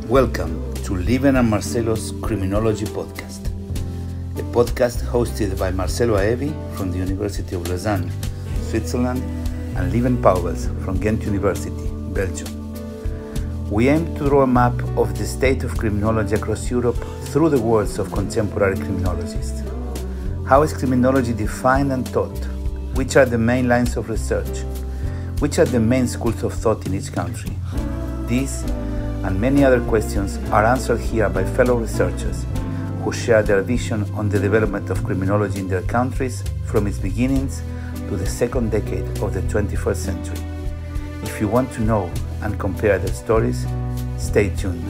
Welcome to Liven and Marcelo's Criminology Podcast, a podcast hosted by Marcelo Aevi from the University of Lausanne, Switzerland, and Liven Pauwels from Ghent University, Belgium. We aim to draw a map of the state of criminology across Europe through the words of contemporary criminologists. How is criminology defined and taught? Which are the main lines of research? Which are the main schools of thought in each country? These and many other questions are answered here by fellow researchers who share their vision on the development of criminology in their countries from its beginnings to the second decade of the 21st century. If you want to know and compare their stories, stay tuned.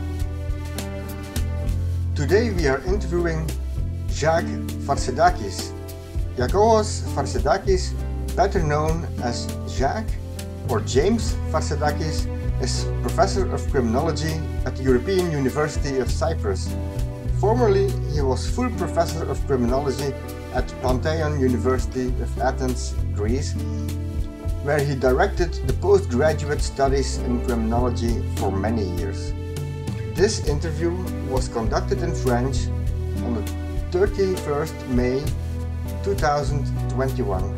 Today we are interviewing Jacques Varsedakis. Yakos Varsedakis, better known as Jacques or James Varsedakis, is Professor of Criminology at the European University of Cyprus. Formerly, he was full Professor of Criminology at Pantheon University of Athens, Greece, where he directed the postgraduate studies in criminology for many years. This interview was conducted in French on the 31st May 2021.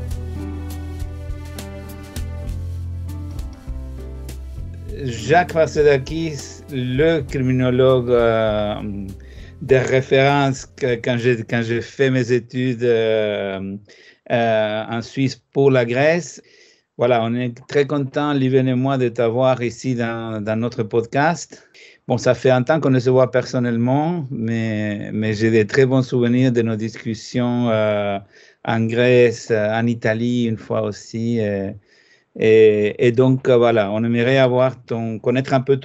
Jacques Varsedakis, le criminologue de référence quand j'ai fait mes études en Suisse pour la Grèce. Voilà, on est très content, Liven et moi, de t'avoir ici dans notre podcast. Bon, ça fait un temps qu'on ne se voit personnellement, mais j'ai des très bons souvenirs de nos discussions en Grèce, en Italie une fois aussi. Et donc, voilà, on aimerait connaître un peu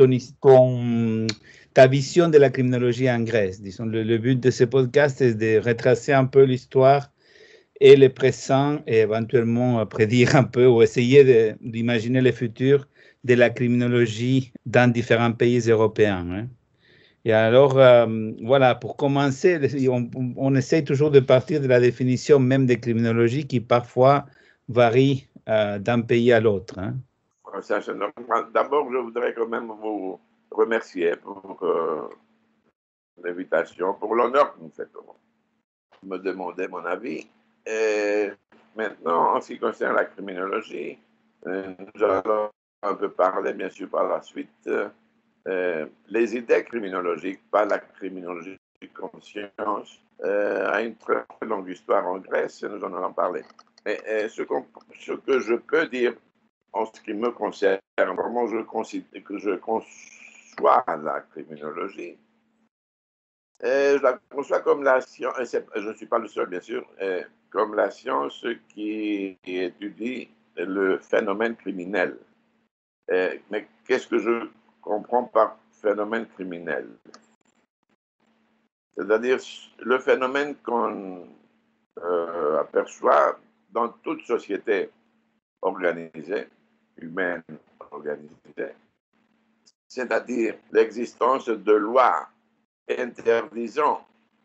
ta vision de la criminologie en Grèce. Disons, le but de ce podcast est de retracer un peu l'histoire et le présent et éventuellement prédire un peu ou essayer d'imaginer le futur de la criminologie dans différents pays européens. Hein. Et alors, voilà, pour commencer, on essaye toujours de partir de la définition même de criminologie qui parfois varie d'un pays à l'autre. Hein. Ça, c'est normal. D'abord, je voudrais quand même vous remercier pour l'invitation, pour l'honneur que vous faites. Vous me demandez mon avis. Et maintenant, en ce qui concerne la criminologie, nous allons un peu parler, bien sûr, par la suite, les idées criminologiques, pas la criminologie de conscience, a une très longue histoire en Grèce, et nous en allons parler. Et ce que je peux dire en ce qui me concerne, vraiment je conçois la criminologie, je la conçois comme la science, je ne suis pas le seul bien sûr, comme la science qui étudie le phénomène criminel. Mais qu'est-ce que je comprends par phénomène criminel? C'est-à-dire le phénomène qu'on aperçoit dans toute société organisée, humaine organisée, c'est-à-dire l'existence de lois interdisant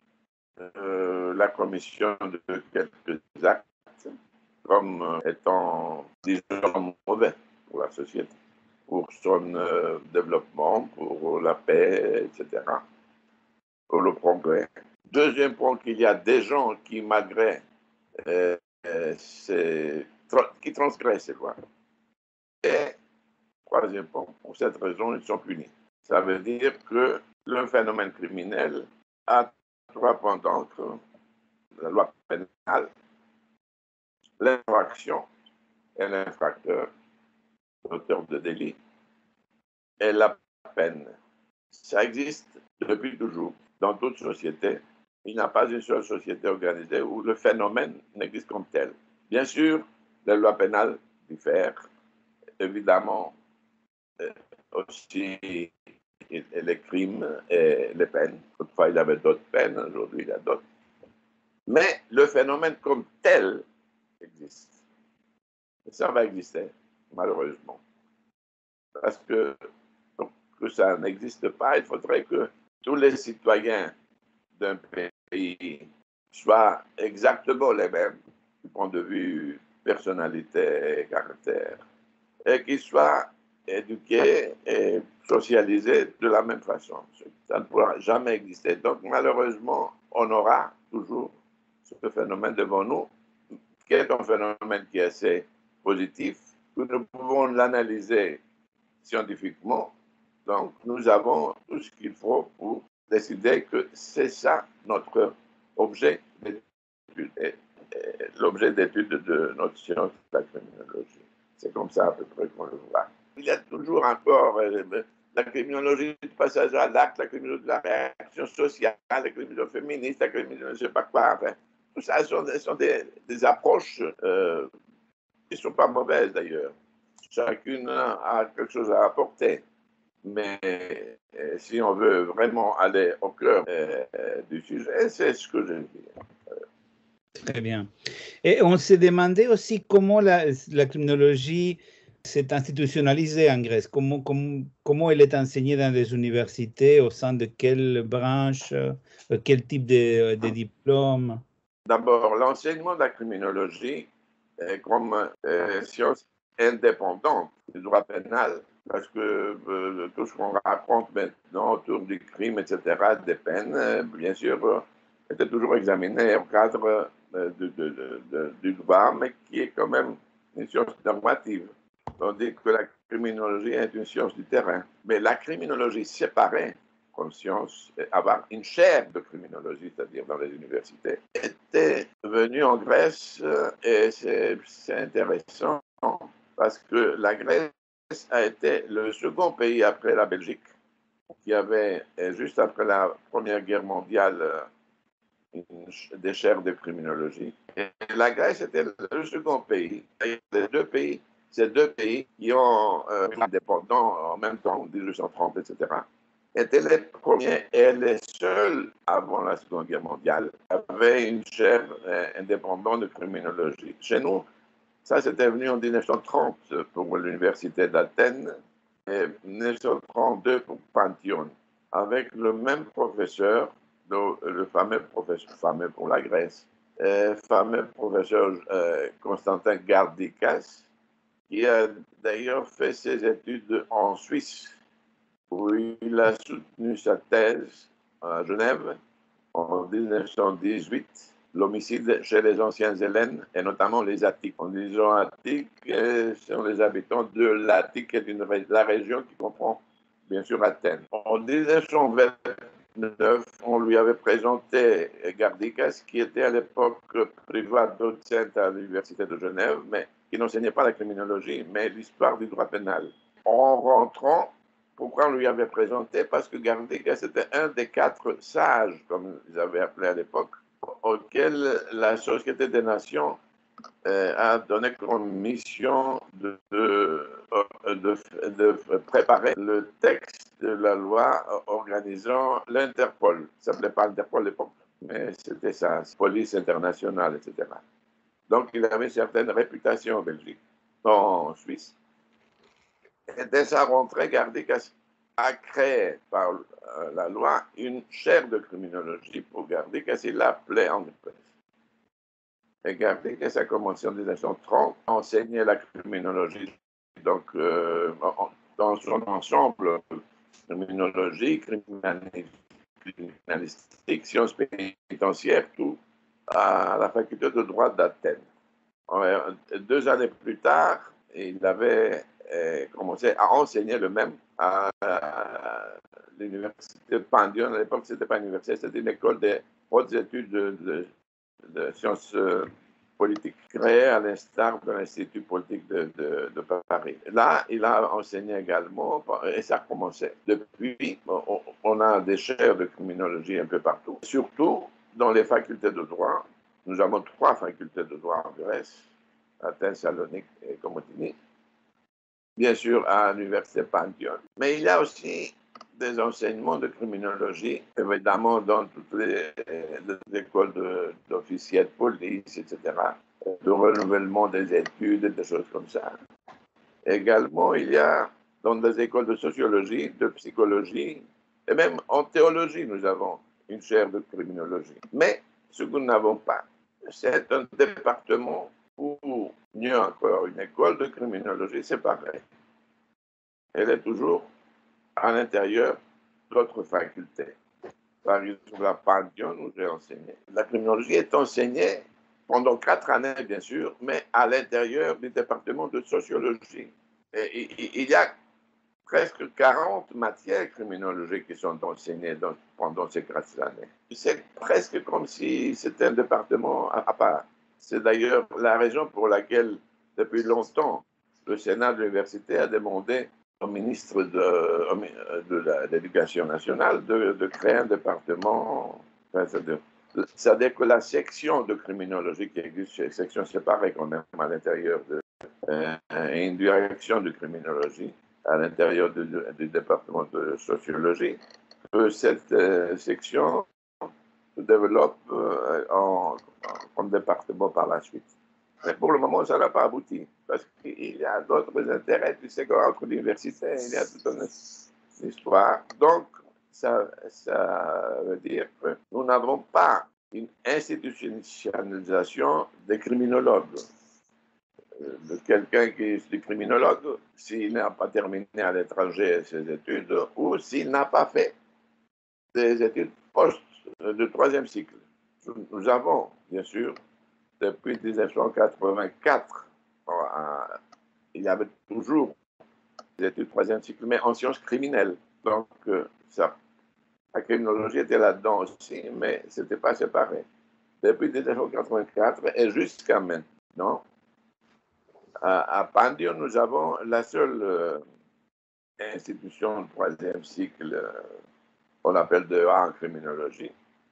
la commission de quelques actes comme étant, disons, mauvais pour la société, pour son développement, pour la paix, etc., pour le progrès. Deuxième point, qu'il y a des gens qui, malgré qui transgressent, quoi. Et troisième point, pour cette raison, ils sont punis. Ça veut dire que le phénomène criminel a trois points d'encre: la loi pénale, l'infraction et l'infracteur, l'auteur de délit, et la peine. Ça existe depuis toujours dans toute société. Il n'y a pas une seule société organisée où le phénomène n'existe comme tel. Bien sûr, les lois pénales diffèrent, évidemment, aussi les crimes et les peines. Autrefois, il y avait d'autres peines, aujourd'hui, il y a d'autres. Mais le phénomène comme tel existe. Et ça va exister, malheureusement. Parce que pour que ça n'existe pas, il faudrait que tous les citoyens d'un pays soient exactement les mêmes du point de vue personnalité et caractère, et qu'ils soient éduqués et socialisés de la même façon. Ça ne pourra jamais exister. Donc, malheureusement, on aura toujours ce phénomène devant nous, qui est un phénomène qui est assez positif, que nous pouvons l'analyser scientifiquement. Donc, nous avons tout ce qu'il faut pour décider que c'est ça notre objet d'étude, l'objet d'étude de notre science de la criminologie. C'est comme ça à peu près qu'on le voit. Il y a toujours encore la criminologie du passage à l'acte, la criminologie de la réaction sociale, la criminologie féministe, la criminologie je ne sais pas quoi. Enfin, tout ça sont des approches qui ne sont pas mauvaises d'ailleurs. Chacune a quelque chose à apporter. Mais si on veut vraiment aller au cœur du sujet, c'est ce que je dis. Très bien. Et on s'est demandé aussi comment la criminologie s'est institutionnalisée en Grèce, comment elle est enseignée dans les universités, au sein de quelle branche, quel type de diplôme. D'abord, l'enseignement de la criminologie comme science indépendante du droit pénal, parce que tout ce qu'on raconte maintenant autour du crime, etc., des peines, bien sûr, était toujours examiné au cadre du droit, mais qui est quand même une science normative. Tandis que la criminologie est une science du terrain. Mais la criminologie séparée comme science, avoir une chaire de criminologie, c'est-à-dire dans les universités, était venue en Grèce et c'est intéressant parce que la Grèce a été le second pays après la Belgique qui avait, juste après la Première Guerre mondiale, des chaires de criminologie. Et la Grèce était le second pays. Ces deux pays qui ont été indépendants en même temps, 1830, etc., étaient les premiers et les seuls, avant la Seconde Guerre mondiale, avaient une chaire indépendante de criminologie. Chez nous, ça c'était venu en 1930 pour l'Université d'Athènes et 1932 pour Panthéon, avec le même professeur, le fameux pour la Grèce, fameux professeur Constantin Gardikas, qui a d'ailleurs fait ses études en Suisse, où il a soutenu sa thèse à Genève en 1918, l'homicide chez les anciens Hellènes, et notamment les Attiques. En disant Attiques, ce sont les habitants de l'Attique, qui est la région qui comprend bien sûr Athènes. En 1929, on lui avait présenté Gardikas, qui était à l'époque privat docent à l'Université de Genève, mais qui n'enseignait pas la criminologie, mais l'histoire du droit pénal. En rentrant, pourquoi on lui avait présenté? Parce que Gardikas était un des 4 sages, comme ils avaient appelé à l'époque, auquel la Société des Nations a donné comme mission de préparer le texte de la loi organisant l'Interpol. Ça ne s'appelait pas Interpol à l'époque, mais c'était ça, police internationale, etc. Donc, il avait une certaine réputation en Belgique, en Suisse. Et dès sa rentrée, Gardikas a créé par la loi une chaire de criminologie pour Gardikas. Il l'appelait en Grèce. Et Gardikas a commencé en 1930 à enseigner la criminologie, donc dans son ensemble, criminologie, criminalistique, sciences pénitentiaires, tout, à la faculté de droit d'Athènes. 2 années plus tard, il avait commencé à enseigner le même à l'université de Panthéon. À l'époque, ce n'était pas une université, c'était une école de hautes études de sciences politiques, créée à l'instar de l'Institut politique de Paris. Là, il a enseigné également, et ça a commencé. Depuis, on a des chaires de criminologie un peu partout, surtout dans les facultés de droit. Nous avons 3 facultés de droit en Grèce, Athènes, Salonique et Komotini. Bien sûr, à l'université Panthéon. Mais il y a aussi des enseignements de criminologie, évidemment dans toutes les écoles d'officiers de police, etc., de renouvellement des études, des choses comme ça. Également, il y a dans des écoles de sociologie, de psychologie, et même en théologie, nous avons une chaire de criminologie. Mais ce que nous n'avons pas, c'est un département ou mieux encore, une école de criminologie séparée. elle est toujours à l'intérieur d'autres facultés. Par exemple, à Pantheon, où j'ai enseigné. La criminologie est enseignée pendant 4 années, bien sûr, mais à l'intérieur du département de sociologie. Et il y a presque 40 matières criminologiques qui sont enseignées pendant ces 4 années. C'est presque comme si c'était un département à part. C'est d'ailleurs la raison pour laquelle, depuis longtemps, le Sénat de l'université a demandé au ministre de l'Éducation nationale de créer un département. C'est-à-dire que la section de criminologie qui existe, une section séparée quand même à l'intérieur de une direction de criminologie à l'intérieur du département de sociologie, que cette section se développe en département par la suite. Mais pour le moment, ça n'a pas abouti, parce qu'il y a d'autres intérêts. Tu sais qu'entre l'université, il y a toute une histoire. Donc, ça veut dire que nous n'avons pas une institutionnalisation des criminologues. De quelqu'un qui est criminologue, s'il n'a pas terminé à l'étranger ses études ou s'il n'a pas fait des études post de 3e cycle. Nous avons, bien sûr, depuis 1984, il y avait toujours des études 3e cycle, mais en sciences criminelles. Donc, la criminologie était là-dedans aussi, mais ce n'était pas séparé. Depuis 1984 et jusqu'à maintenant, à Pantheon, nous avons la seule institution de 3e cycle, on appelle de A en criminologie.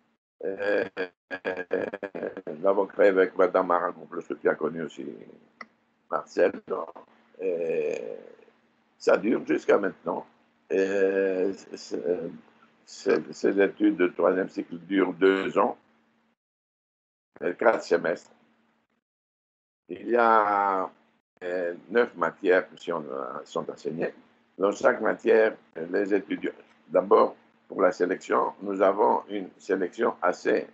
Nous l'avons créé avec Mme Maran-Complus, que tu as connu aussi, Marcel. Ça dure jusqu'à maintenant. Ces études de 3e cycle durent 2 ans, 4 semestres. Il y a 9 matières qui sont enseignées. Dans chaque matière, les étudiants, d'abord, pour la sélection, nous avons une sélection assez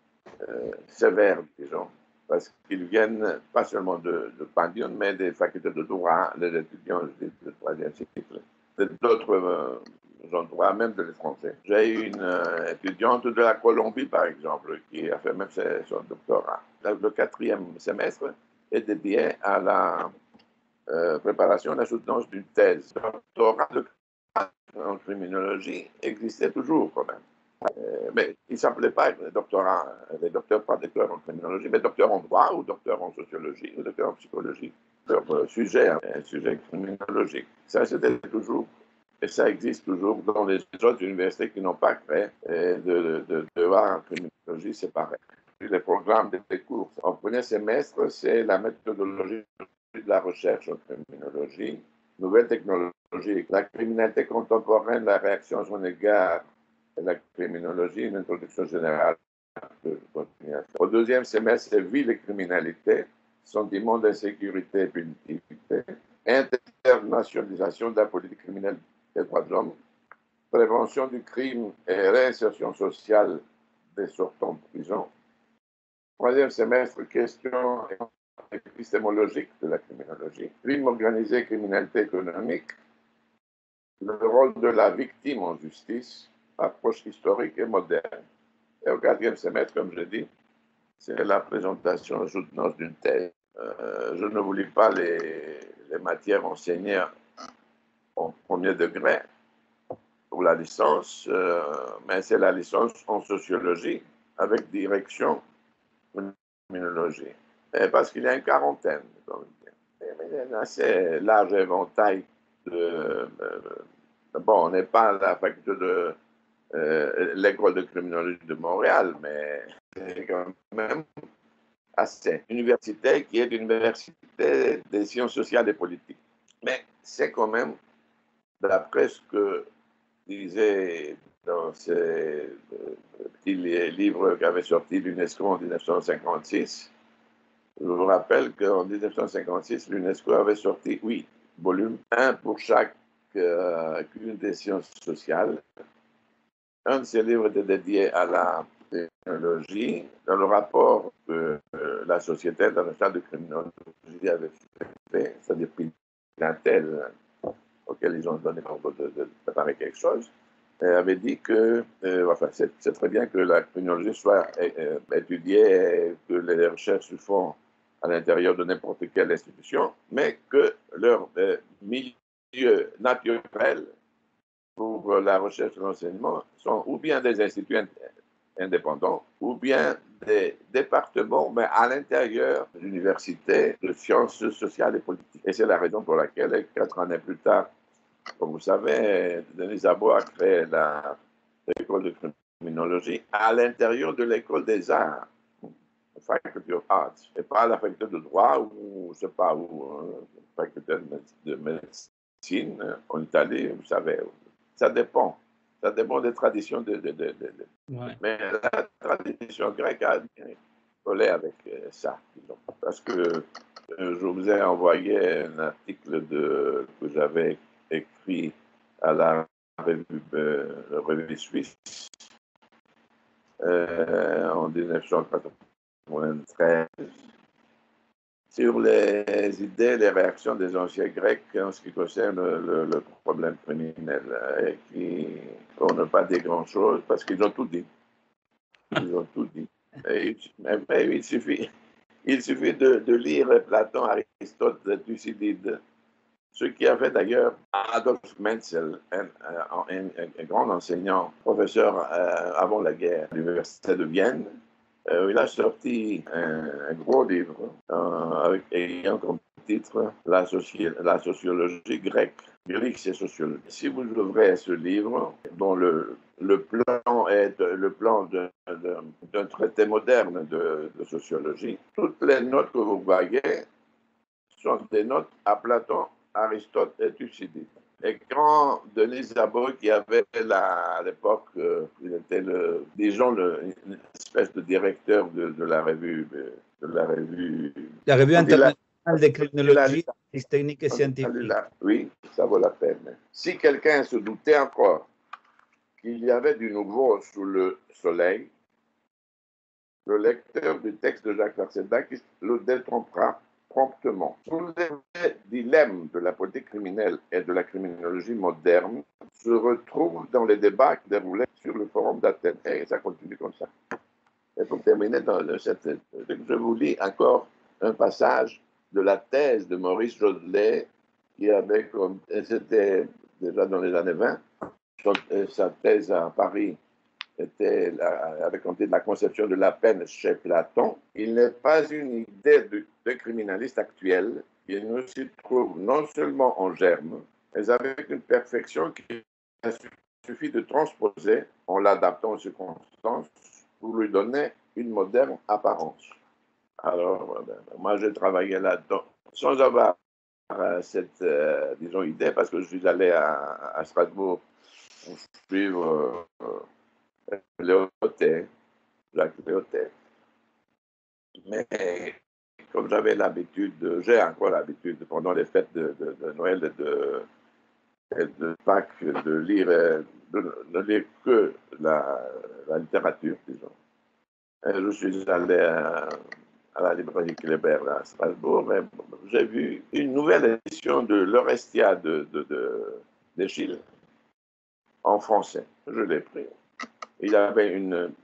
sévère, disons, parce qu'ils viennent pas seulement de Pantheon, mais des facultés de droit, les étudiants de 3e cycle, d'autres endroits, même de l'étranger. J'ai une étudiante de la Colombie, par exemple, qui a fait même son doctorat. Le 4e semestre est dédié à la préparation et la soutenance d'une thèse. Le doctorat en criminologie existait toujours quand même. Mais il ne s'appelait pas doctorat, les docteurs, pas docteurs en criminologie, mais docteurs en droit ou docteurs en sociologie ou docteurs en psychologie. Leur sujet, un sujet criminologique. Ça, c'était toujours, et ça existe toujours dans les autres universités qui n'ont pas créé de devoir en criminologie séparés. Les programmes des cours en premier semestre, c'est la méthodologie de la recherche en criminologie, nouvelles technologies, la criminalité contemporaine, la réaction à son égard, et la criminologie, une introduction générale. Au 2e semestre, c'est vie et criminalité, sentiment d'insécurité et punitivité, internationalisation de la politique criminelle des droits de l'homme, prévention du crime et réinsertion sociale des sortants de prison. 3e semestre, question épistémologique de la criminologie, crime organisé, criminalité économique, le rôle de la victime en justice, approche historique et moderne. Et au 4e semestre, comme je dis, c'est la présentation et soutenance d'une thèse. Je ne vous lis pas les matières enseignées en 1er degré pour la licence, mais c'est la licence en sociologie avec direction en criminologie. Et parce qu'il y a une quarantaine, comme il y a un assez large éventail bon, on n'est pas à la faculté de l'école de criminologie de Montréal, mais c'est quand même assez. Université qui est l'université des sciences sociales et politiques. Mais c'est quand même, d'après ce que disait dans ces petits livres qu'avait sorti l'UNESCO en 1956, je vous rappelle qu'en 1956, l'UNESCO avait sorti 8 volumes, un pour chacune des sciences sociales. Un de ces livres était dédié à la technologie. Dans le rapport que la Société internationale de criminologie avait fait, c'est-à-dire Pimentel, auquel ils ont donné l'ordre de préparer quelque chose, avait dit que c'est très bien que la criminologie soit étudiée et que les recherches se font à l'intérieur de n'importe quelle institution, mais que leur milieu naturel pour la recherche et l'enseignement sont ou bien des instituts indépendants ou bien des départements, mais à l'intérieur de l'université de sciences sociales et politiques. Et c'est la raison pour laquelle, 4 années plus tard, comme vous savez, Denis Abo a créé l'école de criminologie à l'intérieur de l'école des arts, Faculty of Arts, et pas la faculté de droit ou je ne sais pas où, faculté de médecine en Italie, vous savez. Ça dépend. Ça dépend des traditions. Ouais. Mais la tradition grecque a collé avec ça, disons. Parce que je vous ai envoyé un article que j'avais écrit à la revue suisse en 1993 sur les idées, les réactions des anciens Grecs en ce qui concerne le problème criminel, et qui, pour ne pas dire grand-chose, parce qu'ils ont tout dit. Ils ont tout dit. Mais il suffit de lire Platon, Aristote, Thucydide, ce qui a fait d'ailleurs Adolf Menzel, un grand enseignant, professeur avant la guerre à l'université de Vienne. Il a sorti un gros livre ayant comme titre La sociologie grecque. Grieg, c'est sociologie. Si vous ouvrez ce livre, dont le plan est le plan d'un traité moderne de sociologie, toutes les notes que vous voyez sont des notes à Platon, Aristote et Thucydide. Et quand Denis Abo, qui avait à l'époque, il était disons une espèce de directeur de la revue, La revue internationale de criminologie, technique et scientifique. Oui, ça vaut la peine. Si quelqu'un se doutait encore qu'il y avait du nouveau sous le soleil, le lecteur du texte de Jacques Farcedakis le détrompera promptement. Tous les dilemmes de la politique criminelle et de la criminologie moderne se retrouvent dans les débats qui déroulaient sur le forum d'Athènes. Et ça continue comme ça. Et pour terminer, je vous lis encore un passage de la thèse de Maurice Jodelet, qui avait, c'était déjà dans les années 20, sa thèse à Paris avait compté de la conception de la peine chez Platon. Il n'est pas une idée de criminaliste actuel. Il nous s'y trouve non seulement en germe, mais avec une perfection qu'il suffit de transposer en l'adaptant aux circonstances pour lui donner une moderne apparence. Alors, moi, j'ai travaillé là-dedans sans avoir cette, disons, idée, parce que je suis allé à Strasbourg pour suivre Léotet, Jacques Léotet. Mais comme j'avais l'habitude, j'ai encore l'habitude, pendant les fêtes de Noël et de Pâques, de lire que la littérature, disons. Et je suis allé à la librairie Kléber à Strasbourg, et j'ai vu une nouvelle édition de l'Orestia d'Eschyle en français. Je l'ai pris. Il y avait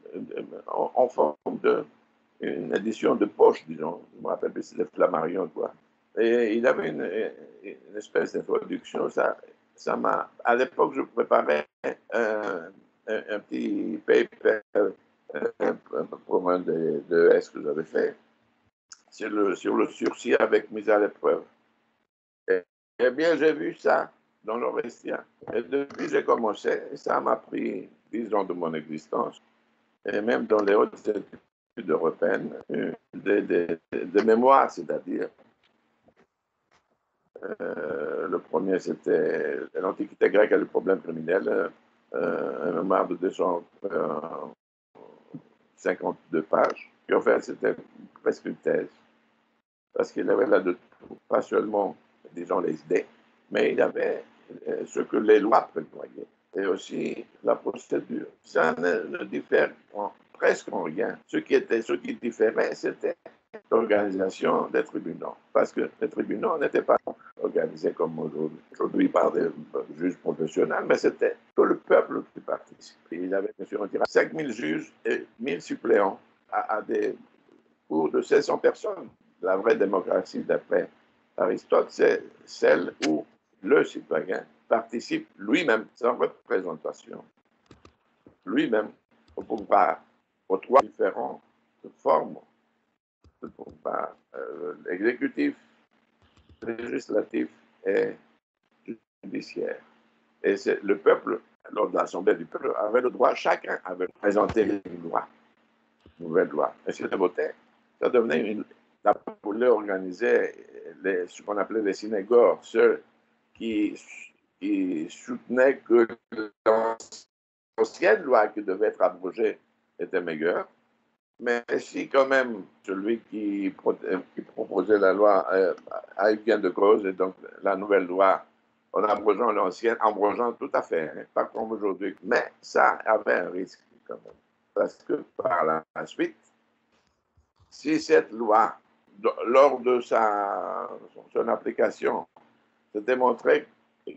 en forme une édition de poche, disons. Je me rappelle plus, c'était Flammarion, quoi. Et il avait une espèce d'introduction. Ça m'a. À l'époque, je préparais un petit paper pour un des S que j'avais fait sur le sursis avec mise à l'épreuve. Eh bien, j'ai vu ça dans l'Orestia. Et depuis, j'ai commencé, et ça m'a pris 10 ans de mon existence, et même dans les hautes études européennes, des mémoires, c'est-à-dire, le premier, c'était l'Antiquité grecque et le problème criminel, un mémoire de 252 pages, et en fait, c'était presque une thèse, parce qu'il avait là de tout, pas seulement, disons, les idées, mais il y avait ce que les lois prévoyaient, et aussi la procédure. Ça ne diffère presque en rien. Ce qui différait, c'était l'organisation des tribunaux, parce que les tribunaux n'étaient pas organisés organisé comme aujourd'hui par des juges professionnels, mais c'était tout le peuple qui participait. Il avait bien sûr un tirage 5000 juges et 1000 suppléants à des cours de 1600 personnes. La vraie démocratie, d'après Aristote, c'est celle où le citoyen participe lui-même, sans représentation, lui-même au pouvoir, aux trois différentes formes de pouvoir, l'exécutif, législatif et judiciaire. Et c'est le peuple, lors de l'Assemblée du peuple, avait le droit, chacun avait présenté une loi, une nouvelle loi. Et c'était voté. Ça devenait la voulait organiser ce qu'on appelait les synégores, ceux qui soutenaient que l'ancienne loi qui devait être abrogée était meilleure. Mais si quand même celui qui proposait la loi a eu gain de cause, et donc la nouvelle loi, en abrogeant l'ancienne, abrogeant tout à fait, hein, pas comme aujourd'hui. Mais ça avait un risque quand même. Parce que par la suite, si cette loi, lors de son application, se démontrait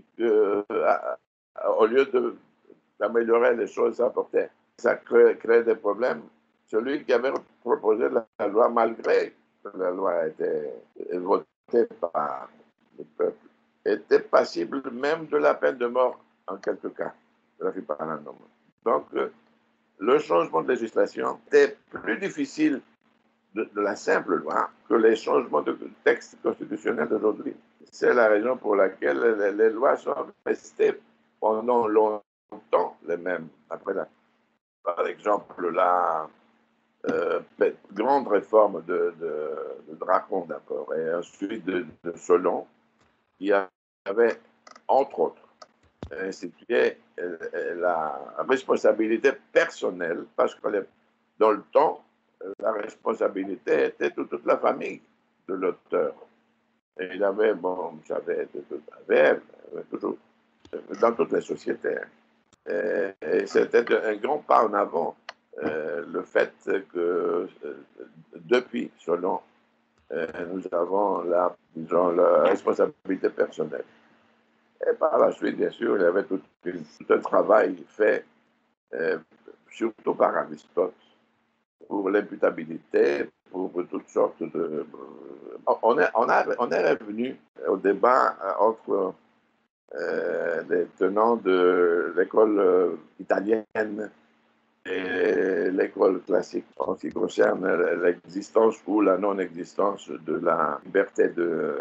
qu'au lieu d'améliorer les choses, ça créait des problèmes. Celui qui avait proposé la loi, malgré que la loi a été votée par le peuple, était passible même de la peine de mort en quelques cas, de la référendum. Donc, le changement de législation était plus difficile de la simple loi que les changements de texte constitutionnel d'aujourd'hui. C'est la raison pour laquelle les lois sont restées pendant longtemps les mêmes. Par exemple, la grande réforme de Dracon d'abord, et ensuite de Solon, qui avait, entre autres, institué la responsabilité personnelle, parce que dans le temps, la responsabilité était de toute la famille de l'auteur. Et il avait, bon, vous savez, toujours, dans toutes les sociétés. Et c'était un grand pas en avant, le fait que depuis Solon, nous avons disons, la responsabilité personnelle. Et par la suite, bien sûr, il y avait tout un travail fait, surtout par Aristote, pour l'imputabilité, pour toutes sortes de... On est revenu au débat entre les tenants de l'école italienne et l'école classique en ce qui concerne l'existence ou la non-existence de la liberté de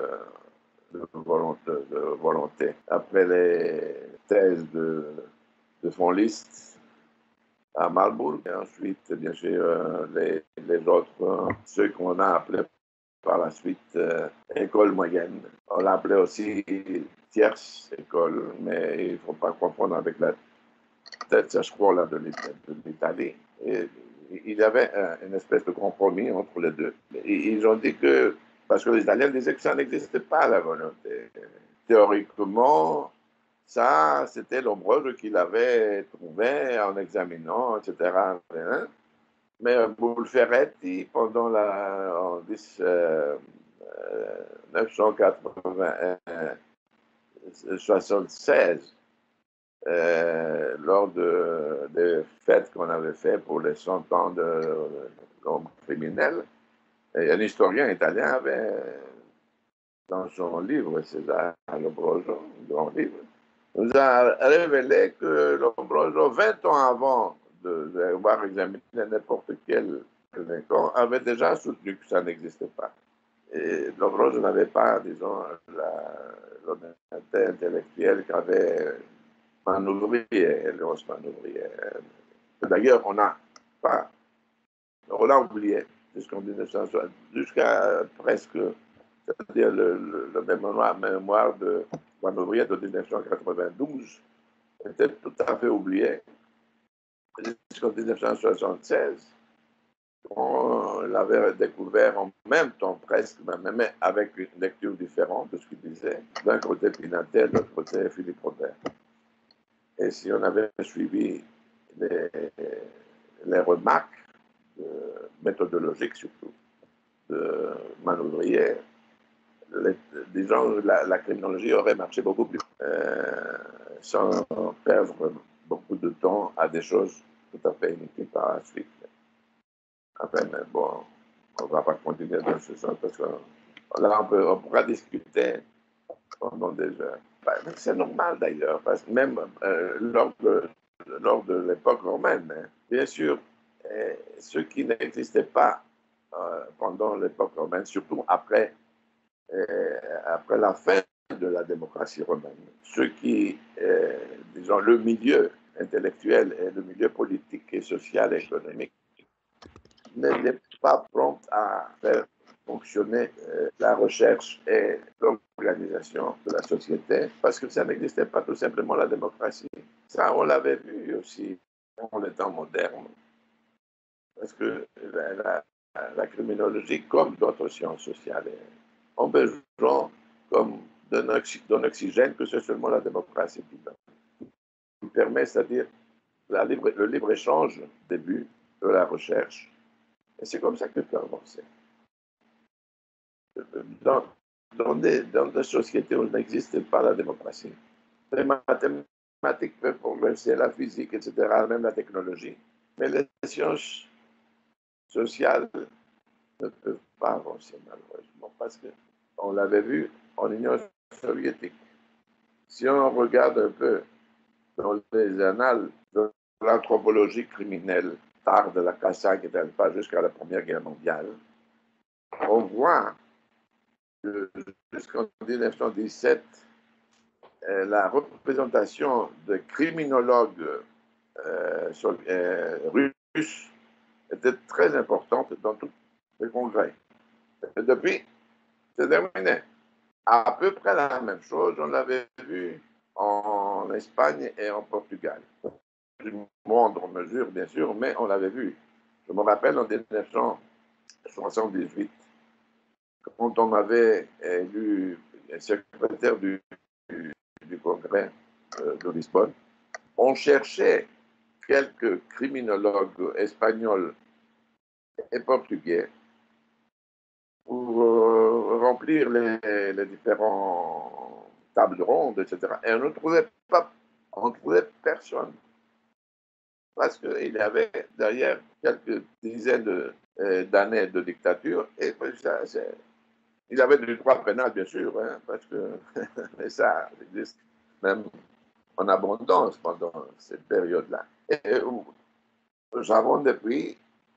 volonté. Après les thèses de von Liszt à Marbourg, et ensuite, bien sûr, les autres, ceux qu'on a appelés par la suite école moyenne. On l'appelait aussi tierce école, mais il ne faut pas confondre avec la terza scuola de l'Italie. Et il y avait une espèce de compromis entre les deux. Ils ont dit que, parce que les Italiens disaient que ça n'existait pas, la volonté. Théoriquement, ça, c'était Lombroso qui l'avait trouvé en examinant, etc. Mais Bulferetti, pendant en 1976, lors des fêtes qu'on avait faites pour les 100 ans de l'homme criminel, et un historien italien avait, dans son livre, César Lombroso, un grand livre, nous a révélé que Lombroso, 20 ans avant d'avoir examiné n'importe quel délinquant, avait déjà soutenu que ça n'existait pas. Et Lombroso n'avait pas, disons, l'honnêteté intellectuelle qu'avait Léonce Manœuvrier. D'ailleurs, on l'a oublié jusqu'à presque, c'est-à-dire le mémoire de Manœuvrier de 1992 était tout à fait oublié. Jusqu'en 1976, on l'avait découvert en même temps presque, mais avec une lecture différente de ce qu'il disait. D'un côté Pinatel, de l'autre côté Philippe Robert. Et si on avait suivi les remarques méthodologiques surtout de Manœuvrier, disons, la criminologie aurait marché beaucoup plus sans perdre beaucoup de temps à des choses tout à fait inutiles par la suite. Enfin, mais bon, on ne va pas continuer dans ce sens parce que là, on pourra discuter pendant des heures. C'est normal d'ailleurs, parce que même lors de l'époque romaine, hein, bien sûr, ce qui n'existait pas pendant l'époque romaine, surtout après la fin de la démocratie romaine, ce qui, disons, le milieu intellectuel et le milieu politique et social et économique n'était pas prompt à faire fonctionner la recherche et l'organisation de la société parce que ça n'existait pas tout simplement la démocratie. Ça, on l'avait vu aussi dans les temps modernes. Parce que la criminologie, comme d'autres sciences sociales, ont besoin comme d'un oxygène que c'est seulement la démocratie qui permet, c'est-à-dire le libre-échange début de la recherche. Et c'est comme ça que peut avancer. Dans des sociétés où n'existe pas la démocratie, les mathématiques peuvent progresser, la physique, etc., même la technologie. Mais les sciences sociales ne peuvent pas avancer, malheureusement, parce qu'on l'avait vu en Union soviétique. Si on regarde un peu dans les annales de l'anthropologie criminelle, tard de la Casa, qui n'était pas jusqu'à la Première Guerre mondiale, on voit que jusqu'en 1917, la représentation de criminologues russes était très importante dans tous les congrès. Et depuis, c'est terminé. À peu près la même chose, on l'avait vu en Espagne et en Portugal. D'une moindre mesure, bien sûr, mais on l'avait vu. Je me rappelle en 1978, quand on avait élu secrétaire du Congrès de Lisbonne, on cherchait quelques criminologues espagnols et portugais pour remplir les différents tables rondes, etc. Et on ne trouvait personne. Parce qu'il y avait derrière quelques dizaines d'années de dictature, et il avait du droit pénal, bien sûr, hein, parce que ça existe même en abondance pendant cette période-là. Et nous avons depuis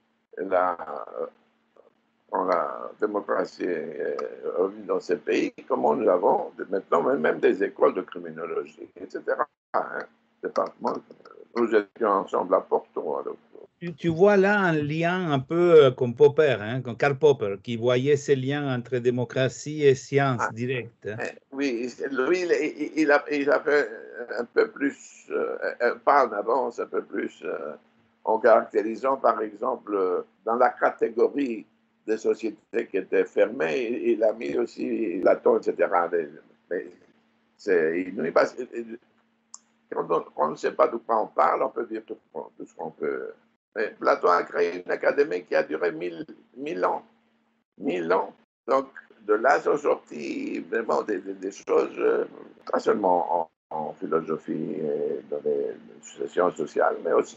quand la démocratie est revenue dans ces pays, comment nous avons maintenant même des écoles de criminologie, etc. Hein, département, nous étions ensemble à Porto. Alors. Tu vois là un lien un peu comme Popper, hein, comme Karl Popper, qui voyait ces liens entre démocratie et science directe. Oui, lui, il a fait un peu plus, pas en avance, un peu plus, en caractérisant, par exemple, dans la catégorie des sociétés qui étaient fermées, il a mis aussi Platon, etc. Mais c'est inouï parce que quand on ne sait pas de quoi on parle, on peut dire tout ce qu'on peut. Mais Platon a créé une académie qui a duré 1000 ans. 1000 ans. Donc, de là sont sorties vraiment des choses, pas seulement en philosophie et dans les sciences sociales, mais aussi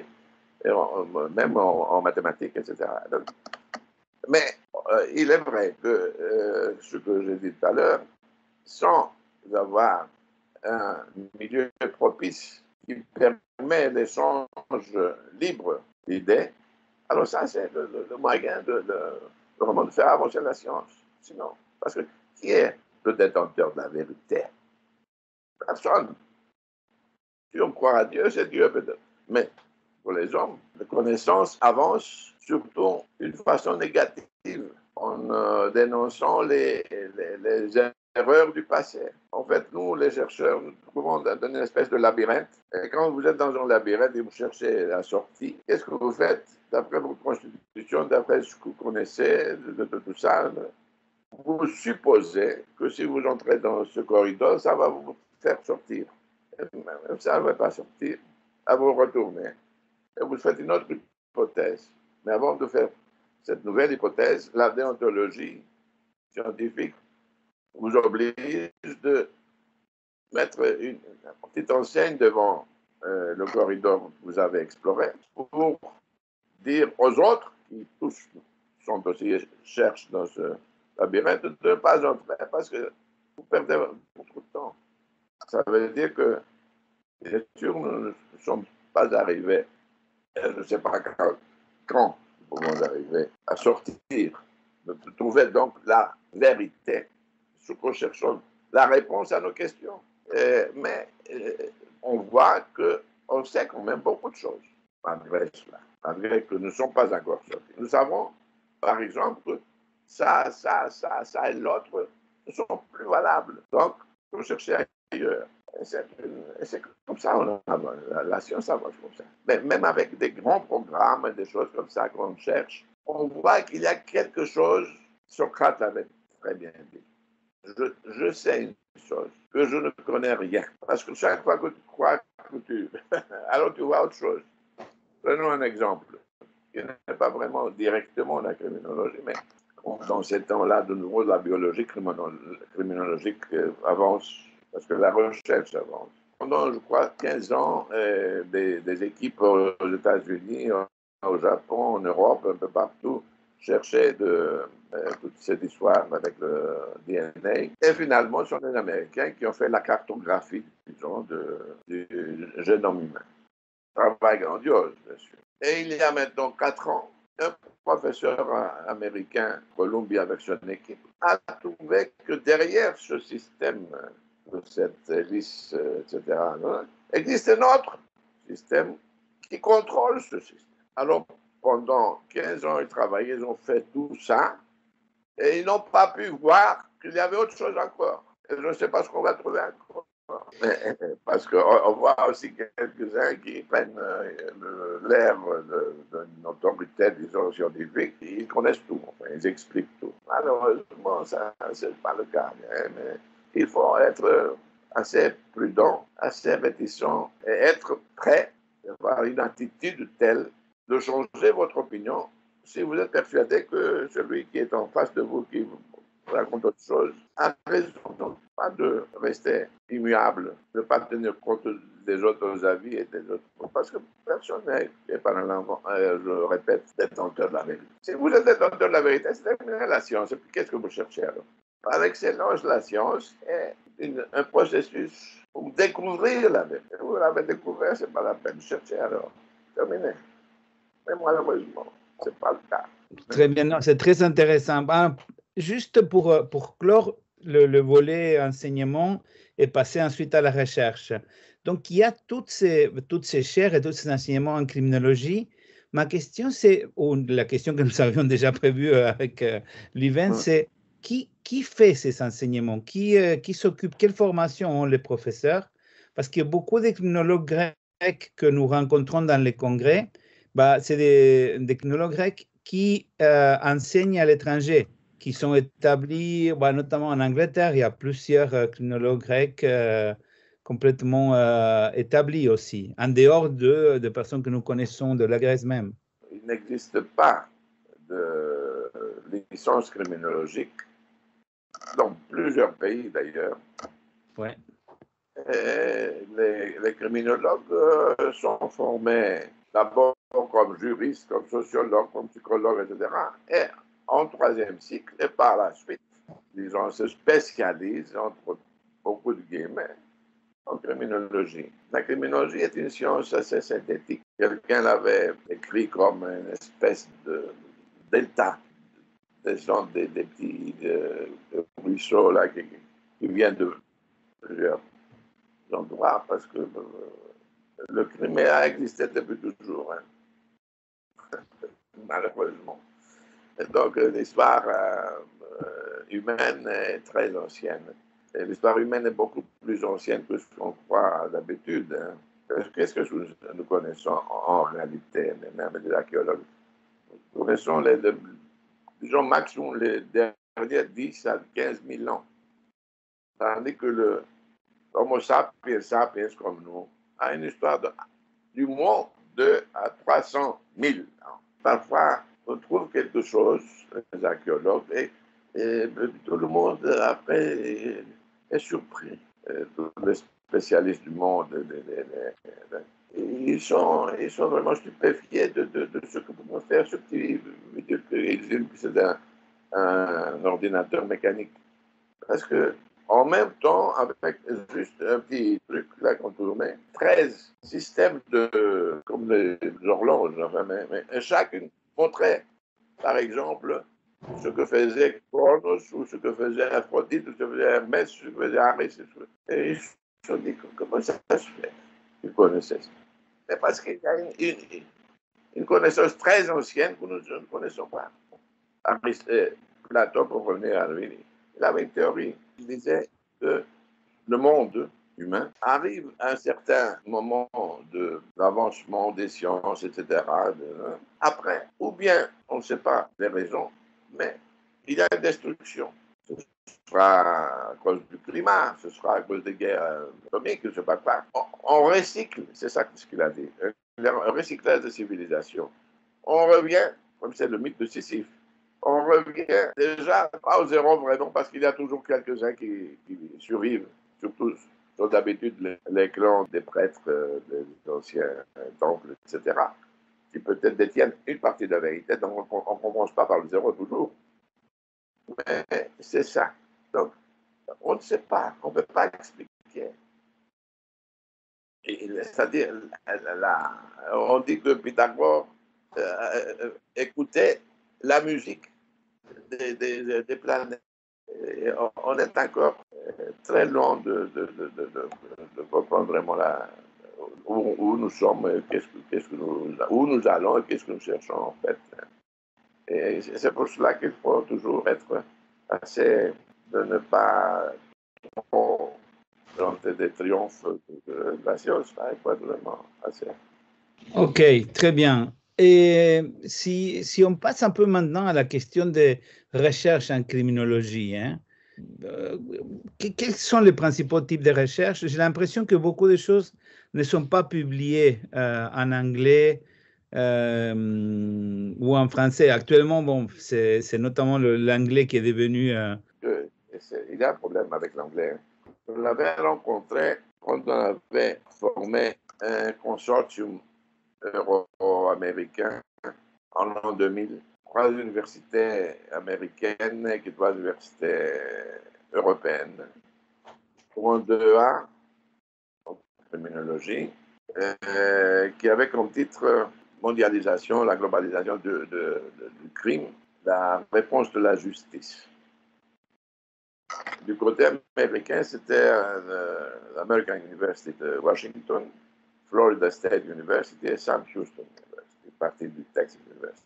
même en mathématiques, etc. Donc, mais il est vrai que ce que j'ai dit tout à l'heure, sans avoir un milieu propice qui permet l'échange libre d'idées, alors ça, c'est le moyen vraiment de faire avancer la science. Sinon, parce que qui est le détenteur de la vérité? Personne. Si on croit à Dieu, c'est Dieu peut-être. Mais pour les hommes, la connaissance avance surtout d'une façon négative, en dénonçant les erreurs du passé. En fait, nous, les chercheurs, nous trouvons dans une espèce de labyrinthe. Et quand vous êtes dans un labyrinthe et vous cherchez la sortie, qu'est-ce que vous faites d'après votre constitution, d'après ce que vous connaissez de tout ça? Vous supposez que si vous entrez dans ce corridor, ça va vous faire sortir. Et même ça ne va pas sortir. À vous retourner. Et vous faites une autre hypothèse. Mais avant de faire cette nouvelle hypothèse, la déontologie scientifique vous oblige de mettre une petite enseigne devant le corridor que vous avez exploré pour dire aux autres qui tous sont aussi cherchent dans ce labyrinthe de ne pas entrer parce que vous perdez votre temps. Ça veut dire que, bien sûr, nous ne sommes pas arrivés, je ne sais pas quand nous pouvons arriver à sortir, de trouver donc la vérité, ce que nous cherchons, la réponse à nos questions. Mais on voit qu'on sait quand même beaucoup de choses, malgré cela, malgré que nous ne sommes pas encore sortis. Nous savons, par exemple, que ça et l'autre ne sont plus valables. Donc, il faut chercher ailleurs. Et c'est comme ça, la science avance comme ça. Mais même avec des grands programmes, des choses comme ça qu'on cherche, on voit qu'il y a quelque chose, Socrate l'avait très bien dit. Je sais une chose, que je ne connais rien. Parce que chaque fois que tu crois que tu... alors tu vois autre chose. Prenons un exemple, qui n'est pas vraiment directement la criminologie, mais dans ces temps-là, de nouveau, la biologie criminologique avance, parce que la recherche avance. Pendant, je crois, 15 ans, des équipes aux États-Unis, au Japon, en Europe, un peu partout, cherchaient toute cette histoire avec le DNA. Et finalement, ce sont les Américains qui ont fait la cartographie, disons, du génome humain. Travail grandiose, bien sûr. Et il y a maintenant 4 ans, un professeur américain, Columbia avec son équipe, a trouvé que derrière ce système de cette hélice, etc., existe un autre système qui contrôle ce système. Alors, pendant 15 ans, ils travaillaient, ils ont fait tout ça, et ils n'ont pas pu voir qu'il y avait autre chose encore. Et je ne sais pas ce qu'on va trouver encore. Parce qu'on voit aussi quelques-uns qui prennent l'air d'une autorité, disons, scientifique, ils connaissent tout, enfin, ils expliquent tout. Malheureusement, ça, c'est pas le cas. Mais il faut être assez prudent, assez réticent et être prêt à avoir une attitude telle de changer votre opinion si vous êtes persuadé que celui qui est en face de vous, qui vous raconte autre chose, a raison. Donc, pas de rester immuable, de ne pas tenir compte des autres avis et des autres. Parce que personne n'est pas je répète, détenteur de la vérité. Si vous êtes détenteur de la vérité, c'est terminé la science. Et puis qu'est-ce que vous cherchez alors? Par excellence, la science est un processus pour découvrir la vérité. Vous l'avez découvert, ce n'est pas la peine de chercher alors. Terminé. Mais malheureusement, ce n'est pas le cas. Très bien, c'est très intéressant. Juste pour clore le volet enseignement et passer ensuite à la recherche. Donc, il y a toutes ces chaires et tous ces enseignements en criminologie. Ma question, c'est, ou la question que nous avions déjà prévue avec Liven, c'est qui fait ces enseignements? Qui s'occupe? Quelle formation ont les professeurs? Parce qu'il y a beaucoup de criminologues grecs que nous rencontrons dans les congrès. C'est des criminologues grecs qui enseignent à l'étranger, qui sont établis, notamment en Angleterre. Il y a plusieurs criminologues grecs complètement établis aussi, en dehors de personnes que nous connaissons de la Grèce même. Il n'existe pas de licence criminologique dans plusieurs pays d'ailleurs. Ouais. Les criminologues sont formés d'abord comme juristes, comme sociologues, comme psychologues, etc. Et en 3e cycle, et par la suite, disons, se spécialisent, entre beaucoup de guillemets, en criminologie. La criminologie est une science assez synthétique. Quelqu'un l'avait écrit comme une espèce de delta, des petits ruisseaux là, qui viennent de plusieurs endroits, parce que le crime a existé depuis toujours, hein. Malheureusement. Et donc, l'histoire humaine est très ancienne. Et l'histoire humaine est beaucoup plus ancienne que ce qu'on croit d'habitude, hein. Qu'est-ce que nous connaissons en réalité, même des archéologues? Nous connaissons disons, maximum les derniers 10 à 15 000 ans. Tandis que le Homo sapiens comme nous a une histoire du moins 2 à 300 000 ans. Parfois, on trouve quelque chose, les archéologues, et Et tout le monde, après, est surpris. Tous les spécialistes du monde, ils sont vraiment stupéfiés de ce que peut faire ce petit vidéo. Ils disent que c'est un ordinateur mécanique. Parce que en même temps, avec juste un petit truc là qu'on tournait, 13 systèmes comme les horloges, enfin, mais chacune montrait, par exemple, ce que faisait Chronos, ou ce que faisait Aphrodite, ou ce que faisait Hermès, ce que faisait Aris. Et ils se sont dit, comment ça se fait? Ils connaissaient ça. Mais parce qu'il y a une connaissance très ancienne que nous ne connaissons pas. Platon, pour revenir à lui, il avait une théorie. Il disait que le monde humain arrive à un certain moment d'avancement des sciences, etc. Après, ou bien, on ne sait pas les raisons, mais il y a une destruction. Ce sera à cause du climat, ce sera à cause des guerres atomiques, je ne sais pas quoi. On recycle, c'est ça ce qu'il a dit, un recyclage de civilisation. On revient, comme c'est le mythe de Sisyphe, on revient déjà pas au zéro vraiment, parce qu'il y a toujours quelques-uns qui survivent, surtout d'habitude les clans des prêtres des anciens temples, etc., qui peut-être détiennent une partie de la vérité, donc on ne commence pas par le zéro toujours. Mais c'est ça. Donc, on ne sait pas, on ne peut pas expliquer. C'est-à-dire, on dit que Pythagore écoutait la musique des planètes. Et on est encore très loin de comprendre vraiment où nous sommes, où nous allons et qu'est-ce que nous cherchons en fait. Et c'est pour cela qu'il faut toujours être assez, de ne pas tenter des triomphes de la science, il faut être vraiment assez. Ok, très bien. Et si on passe un peu maintenant à la question des recherches en criminologie, hein, quels sont les principaux types de recherches? J'ai l'impression que beaucoup de choses ne sont pas publiées en anglais ou en français. Actuellement, bon, c'est notamment l'anglais qui est devenu... Il y a un problème avec l'anglais. Je l'avais rencontré quand on avait formé un consortium euro-américain en l'an 2000. 3 universités américaines et 3 universités européennes. Pour un 2A en criminologie, qui avait comme titre Mondialisation, la globalisation du crime, la réponse de la justice. Du côté américain, c'était l'American University de Washington, Florida State University et Sam Houston University, partie du Texas University.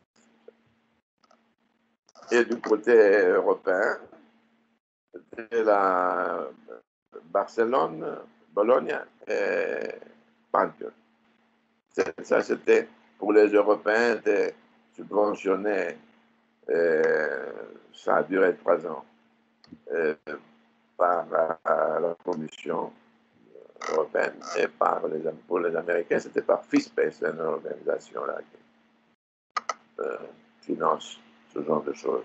Et du côté européen, c'était la Barcelone, Bologne et Pantheon. Ça, c'était pour les Européens, c'était subventionné. Ça a duré 3 ans par la Commission européenne et pour les Américains, c'était par FISPACE, une organisation là qui finance ce genre de choses.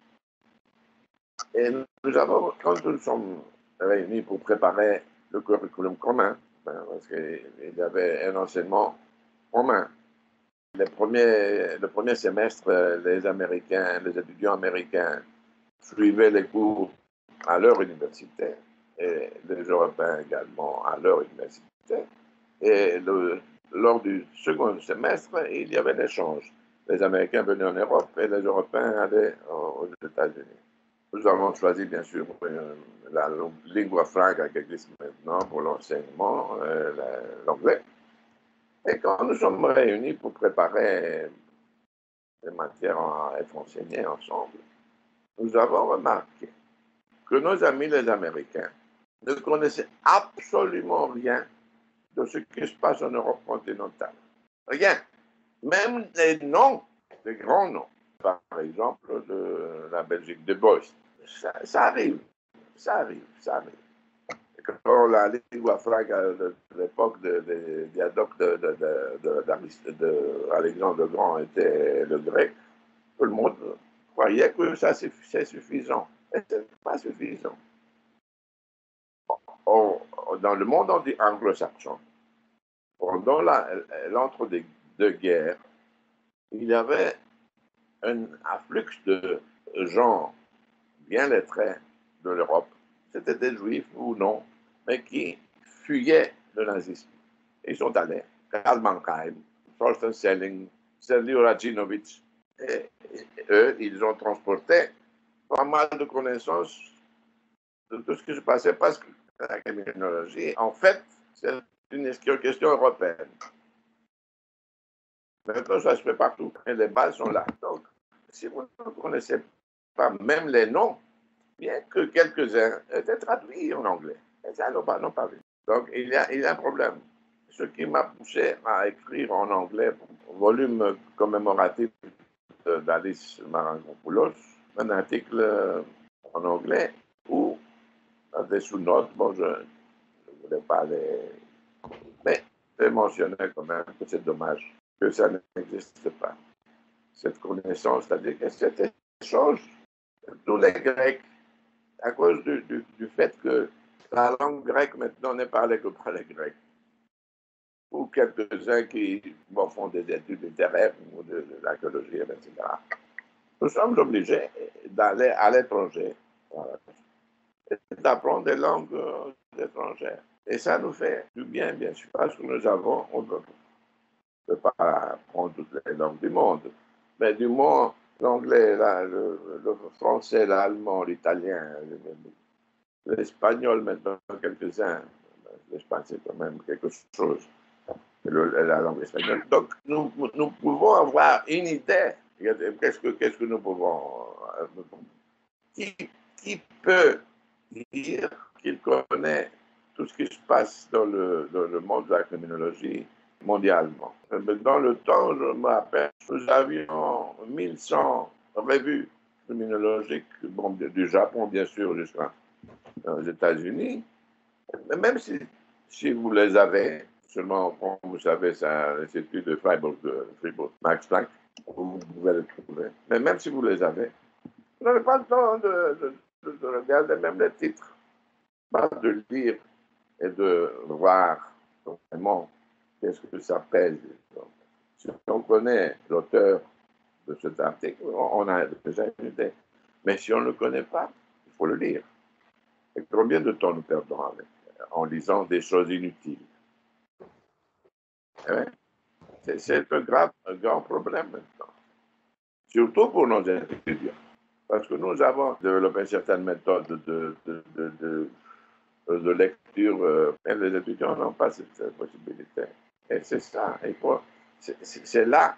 Et nous avons, quand nous sommes réunis pour préparer le curriculum commun, parce qu'il y avait un enseignement commun. Le premier semestre, les Américains, les étudiants américains suivaient les cours à leur université et les Européens également à leur université. Et lors du second semestre, il y avait l'échange. Les Américains venaient en Europe et les Européens allaient aux États-Unis. Nous avons choisi, bien sûr, la lingua franca qui existe maintenant pour l'enseignement, l'anglais. Et quand nous sommes réunis pour préparer les matières à être enseignées ensemble, nous avons remarqué que nos amis les Américains ne connaissaient absolument rien de ce qui se passe en Europe continentale. Rien. Même les noms, les grands noms. Par exemple, de la Belgique, de Boist. Ça arrive. Quand la lingua franca de l'époque de Diadoque d'Alexandre le Grand était le grec, tout le monde croyait que ça c'est suffisant. Mais ce n'est pas suffisant. Dans le monde anglo-saxon, pendant l'entre-deux-guerres, il y avait un afflux de gens bien lettrés de l'Europe, c'était des juifs ou non, mais qui fuyaient le nazisme. Ils sont allés. Karl Mannheim, Thorsten Selling, Sergei Radjinovitch, et eux, ils ont transporté pas mal de connaissances de tout ce qui se passait parce que la criminologie, en fait, c'est une question européenne. Maintenant, ça se fait partout. Et les bases sont là. Donc, si vous ne connaissez pas même les noms, bien que quelques-uns étaient traduits en anglais, et ça, n'ont pas vu. Donc, il y a un problème. Ce qui m'a poussé à écrire en anglais un volume commémoratif d'Alice Marangopoulos, un article en anglais où, dans des sous-notes, bon, je ne voulais pas les... Mais je mentionnais quand même que c'est dommage que ça n'existe pas. Cette connaissance, c'est-à-dire que cet échange, tous les Grecs, à cause du fait que la langue grecque maintenant n'est parlée que par les Grecs, ou quelques-uns qui font des études littéraires ou de l'archéologie, etc. Nous sommes obligés d'aller à l'étranger, voilà, et d'apprendre des langues étrangères. Et ça nous fait du bien, bien sûr, parce que on ne peut pas apprendre toutes les langues du monde, mais du moins l'anglais, le français, l'allemand, l'italien, l'espagnol, maintenant quelques-uns. L'espagnol, c'est quand même quelque chose, la langue espagnole. Donc, nous pouvons avoir une idée. Qu'est-ce que nous pouvons... Qui peut dire qu'il connaît tout ce qui se passe dans le monde de la criminologie mondialement? Dans le temps, je me rappelle, nous avions 1100 revues criminologiques, du Japon, bien sûr, jusqu'aux États-Unis. Mais même si vous les avez, seulement, comme vous savez, c'est l'Institut de Freiburg, Max Planck, vous pouvez les trouver. Mais même si vous les avez, vous n'avez pas le temps de regarder même les titres, pas de lire et de voir vraiment qu'est-ce que ça pèse. Donc, si on connaît l'auteur de cet article, on a déjà une idée. Mais si on ne le connaît pas, il faut le lire. Et combien de temps nous perdons en lisant des choses inutiles? C'est un grand problème maintenant, surtout pour nos étudiants. Parce que nous avons développé certaines méthodes de lecture, et les étudiants n'ont pas cette possibilité. Et c'est ça. C'est là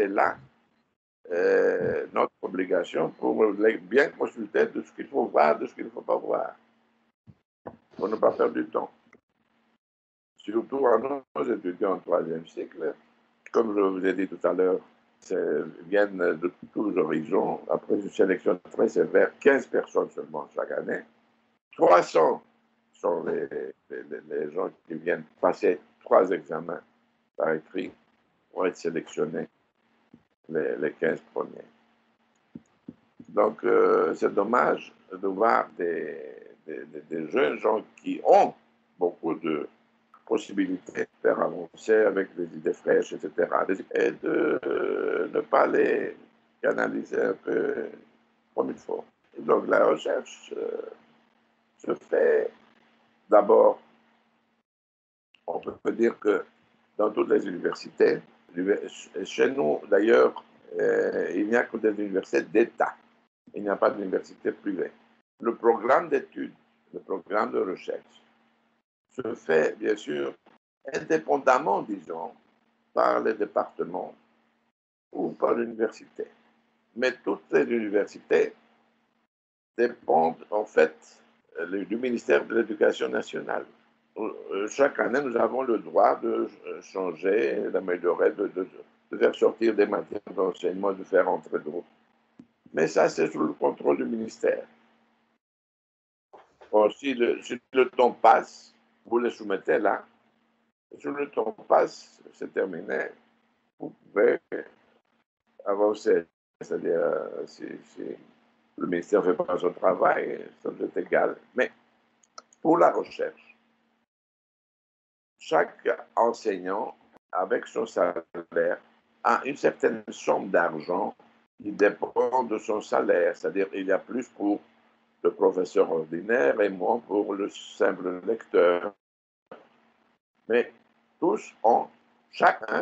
notre obligation pour bien consulter de ce qu'il faut voir, de ce qu'il ne faut pas voir, pour ne pas perdre du temps. Surtout à nos étudiants en troisième cycle, comme je vous ai dit tout à l'heure, viennent de tous horizons. Après une sélection très sévère, 15 personnes seulement chaque année. 300 sont les gens qui viennent passer 3 examens par écrit pour être sélectionnés, les 15 premiers. Donc, c'est dommage de voir des jeunes gens qui ont beaucoup de possibilités de faire avancer avec des idées fraîches, etc. Et de ne pas les canaliser un peu comme il faut. Et donc la recherche se fait d'abord, on peut dire que dans toutes les universités, chez nous d'ailleurs, il n'y a que des universités d'État. Il n'y a pas d'université privée. Le programme d'études, le programme de recherche, se fait, bien sûr, indépendamment, disons, par les départements ou par l'université. Mais toutes les universités dépendent, en fait, du ministère de l'Éducation nationale. Chaque année, nous avons le droit de changer, d'améliorer, de faire sortir des matières d'enseignement, de faire entrer d'autres. Mais ça, c'est sous le contrôle du ministère. Bon, si le temps passe, vous les soumettez là. Si le temps passe, c'est terminé. Vous pouvez avancer. c'est-à-dire si le ministère ne fait pas son travail, ça nous est égal. Mais pour la recherche, chaque enseignant, avec son salaire, a une certaine somme d'argent qui dépend de son salaire. C'est-à-dire il y a plus pour le professeur ordinaire et moins pour le simple lecteur. Mais tous ont chacun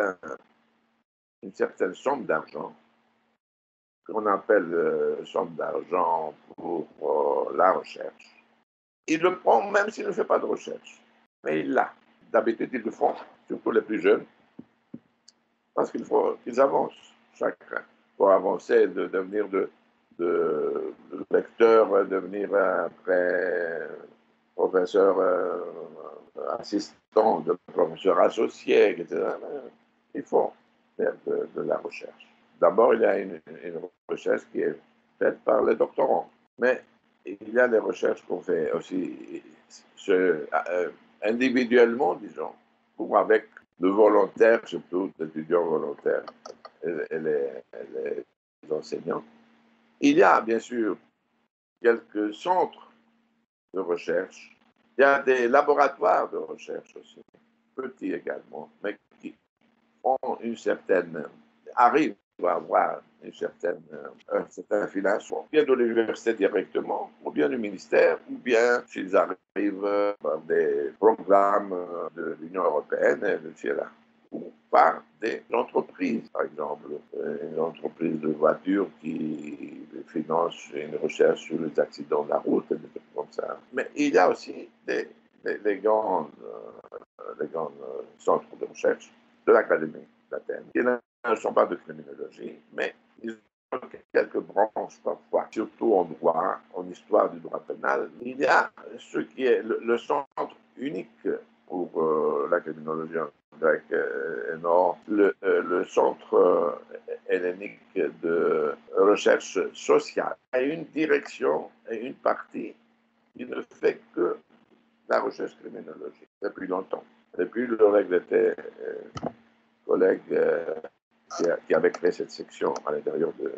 une certaine somme d'argent qu'on appelle somme d'argent pour la recherche. Il le prend même s'il ne fait pas de recherche. Mais il l'a. D'habitude, ils le font, surtout les plus jeunes, parce qu'il faut qu'ils avancent chacun. Pour avancer, de devenir de lecteur, devenir après professeur assistant, de professeur associé, etc. Il faut faire de la recherche. D'abord, il y a une recherche qui est faite par les doctorants, mais il y a des recherches qu'on fait aussi individuellement, disons, ou avec de volontaires, surtout d'étudiants volontaires et les enseignants. Il y a bien sûr quelques centres de recherche. Il y a des laboratoires de recherche aussi, petits également, mais qui ont une certaine, arrivent à avoir un certain financement, bien de l'université directement, ou bien du ministère, ou bien s'ils arrivent par des programmes de l'Union européenne, etc. Ou par des entreprises, par exemple, une entreprise de voitures qui finance une recherche sur les accidents de la route, des trucs comme ça. Mais il y a aussi les grands centres de recherche de l'Académie d'Athènes, qui ne sont pas de criminologie, mais ils ont quelques branches parfois, surtout en droit, en histoire du droit pénal. Il y a ce qui est le centre unique pour la criminologie en grec et nord, le centre hellénique de recherche sociale. Il y a une direction et une partie qui ne fait que la recherche criminologique depuis longtemps. Depuis le regretté collègue qui avait créé cette section à l'intérieur de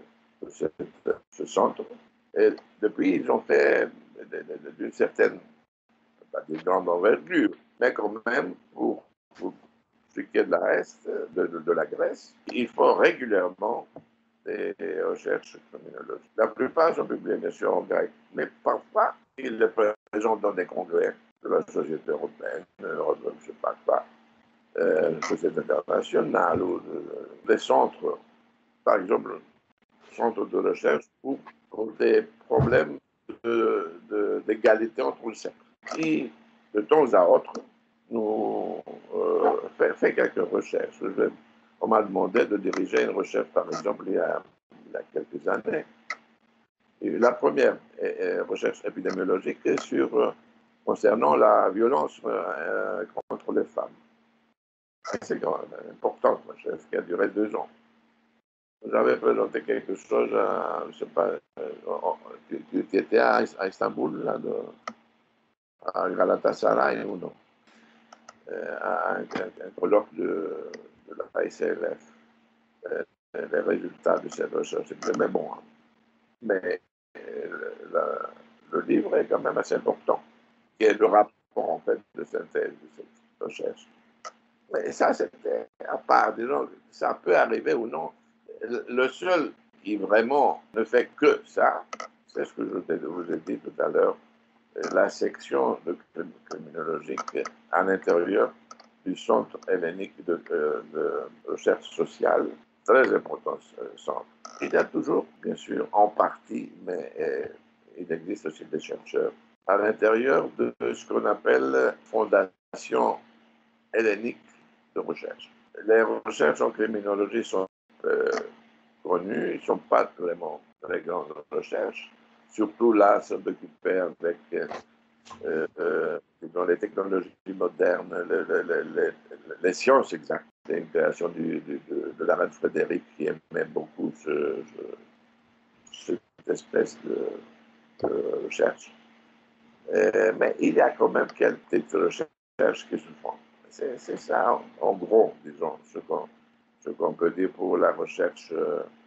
ce centre. Et depuis, ils ont fait d'une certaine, pas de grande envergure, mais quand même, pour ce qui est de la reste, de la Grèce, il faut régulièrement des recherches criminologiques. La plupart sont publiées bien sûr en grec, mais parfois, ils les présentent dans des congrès de la Société européenne, je ne sais pas quoi, société internationale ou des centres, par exemple, centres de recherche pour des problèmes d'égalité entre les sexes. Qui, de temps à autre, nous fait quelques recherches. On m'a demandé de diriger une recherche, par exemple, il y a quelques années. Et la première recherche épidémiologique est concernant la violence contre les femmes. C'est important, ma recherche qui a duré 2 ans. J'avais présenté quelque chose, je ne sais pas, tu étais à Istanbul, là, à Galatasaray ou non, un colloque de la ICLF. Les résultats de cette recherche, c'est très bon. Hein. Mais le livre est quand même assez important, qui est le rapport en fait de synthèse de cette recherche. Mais ça, c'était à part, disons, ça peut arriver ou non. Le seul qui vraiment ne fait que ça, c'est ce que je vous ai dit tout à l'heure, la section de criminologique à l'intérieur du centre hellénique de recherche sociale, très important centre. Il y a toujours, bien sûr, en partie, mais il existe aussi des chercheurs à l'intérieur de ce qu'on appelle Fondation hellénique de recherche. Les recherches en criminologie sont connues, ils ne sont pas vraiment très grandes recherches, surtout là, ça s'occupait avec dans les technologies modernes, les sciences exactes. C'est une création de la reine Frédéric qui aimait beaucoup cette espèce de recherche. Mais il y a quand même quelques petites recherches qui se font. C'est ça, en gros, disons, ce qu'on peut dire pour la recherche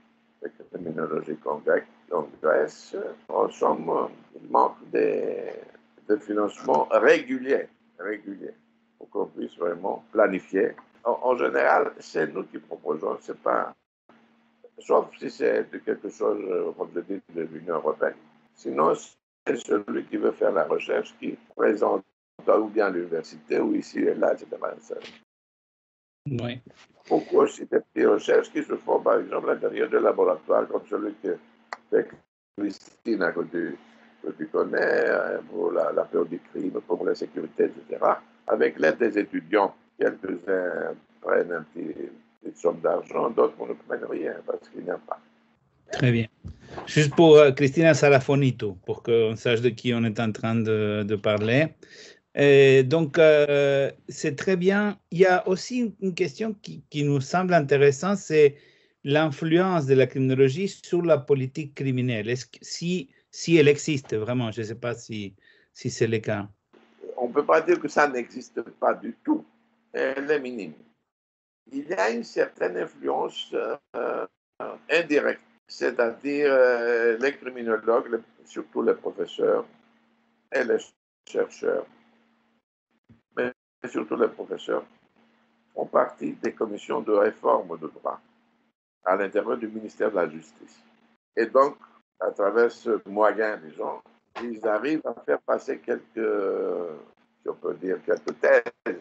de criminologie en Grèce, en somme, il manque de financement régulier, pour qu'on puisse vraiment planifier. En général, c'est nous qui proposons, c'est pas, sauf si c'est de quelque chose, comme je dis, de l'Union européenne. Sinon, c'est celui qui veut faire la recherche qui présente ou bien à l'université ou ici et là, etc. Oui. Beaucoup aussi des petites recherches qui se font, par exemple, à l'intérieur de laboratoires, comme celui que fait Christine, que tu connais, pour la peur du crime, pour la sécurité, etc. Avec l'aide des étudiants, quelques-uns prennent une petite somme d'argent, d'autres ne prennent rien parce qu'il n'y a pas. Très bien. Juste pour Cristina Sarafonito, pour qu'on sache de qui on est en train de parler. Et donc, c'est très bien. Il y a aussi une question qui nous semble intéressante, c'est l'influence de la criminologie sur la politique criminelle. Est-ce que, si elle existe vraiment, je ne sais pas si c'est le cas. On ne peut pas dire que ça n'existe pas du tout. Elle est minime. Il y a une certaine influence indirecte, c'est-à-dire les criminologues, surtout les professeurs et les chercheurs, mais surtout les professeurs, font partie des commissions de réforme de droit à l'intérieur du ministère de la Justice. Et donc, à travers ce moyen, disons, ils arrivent à faire passer quelques, si on peut dire, quelques thèses,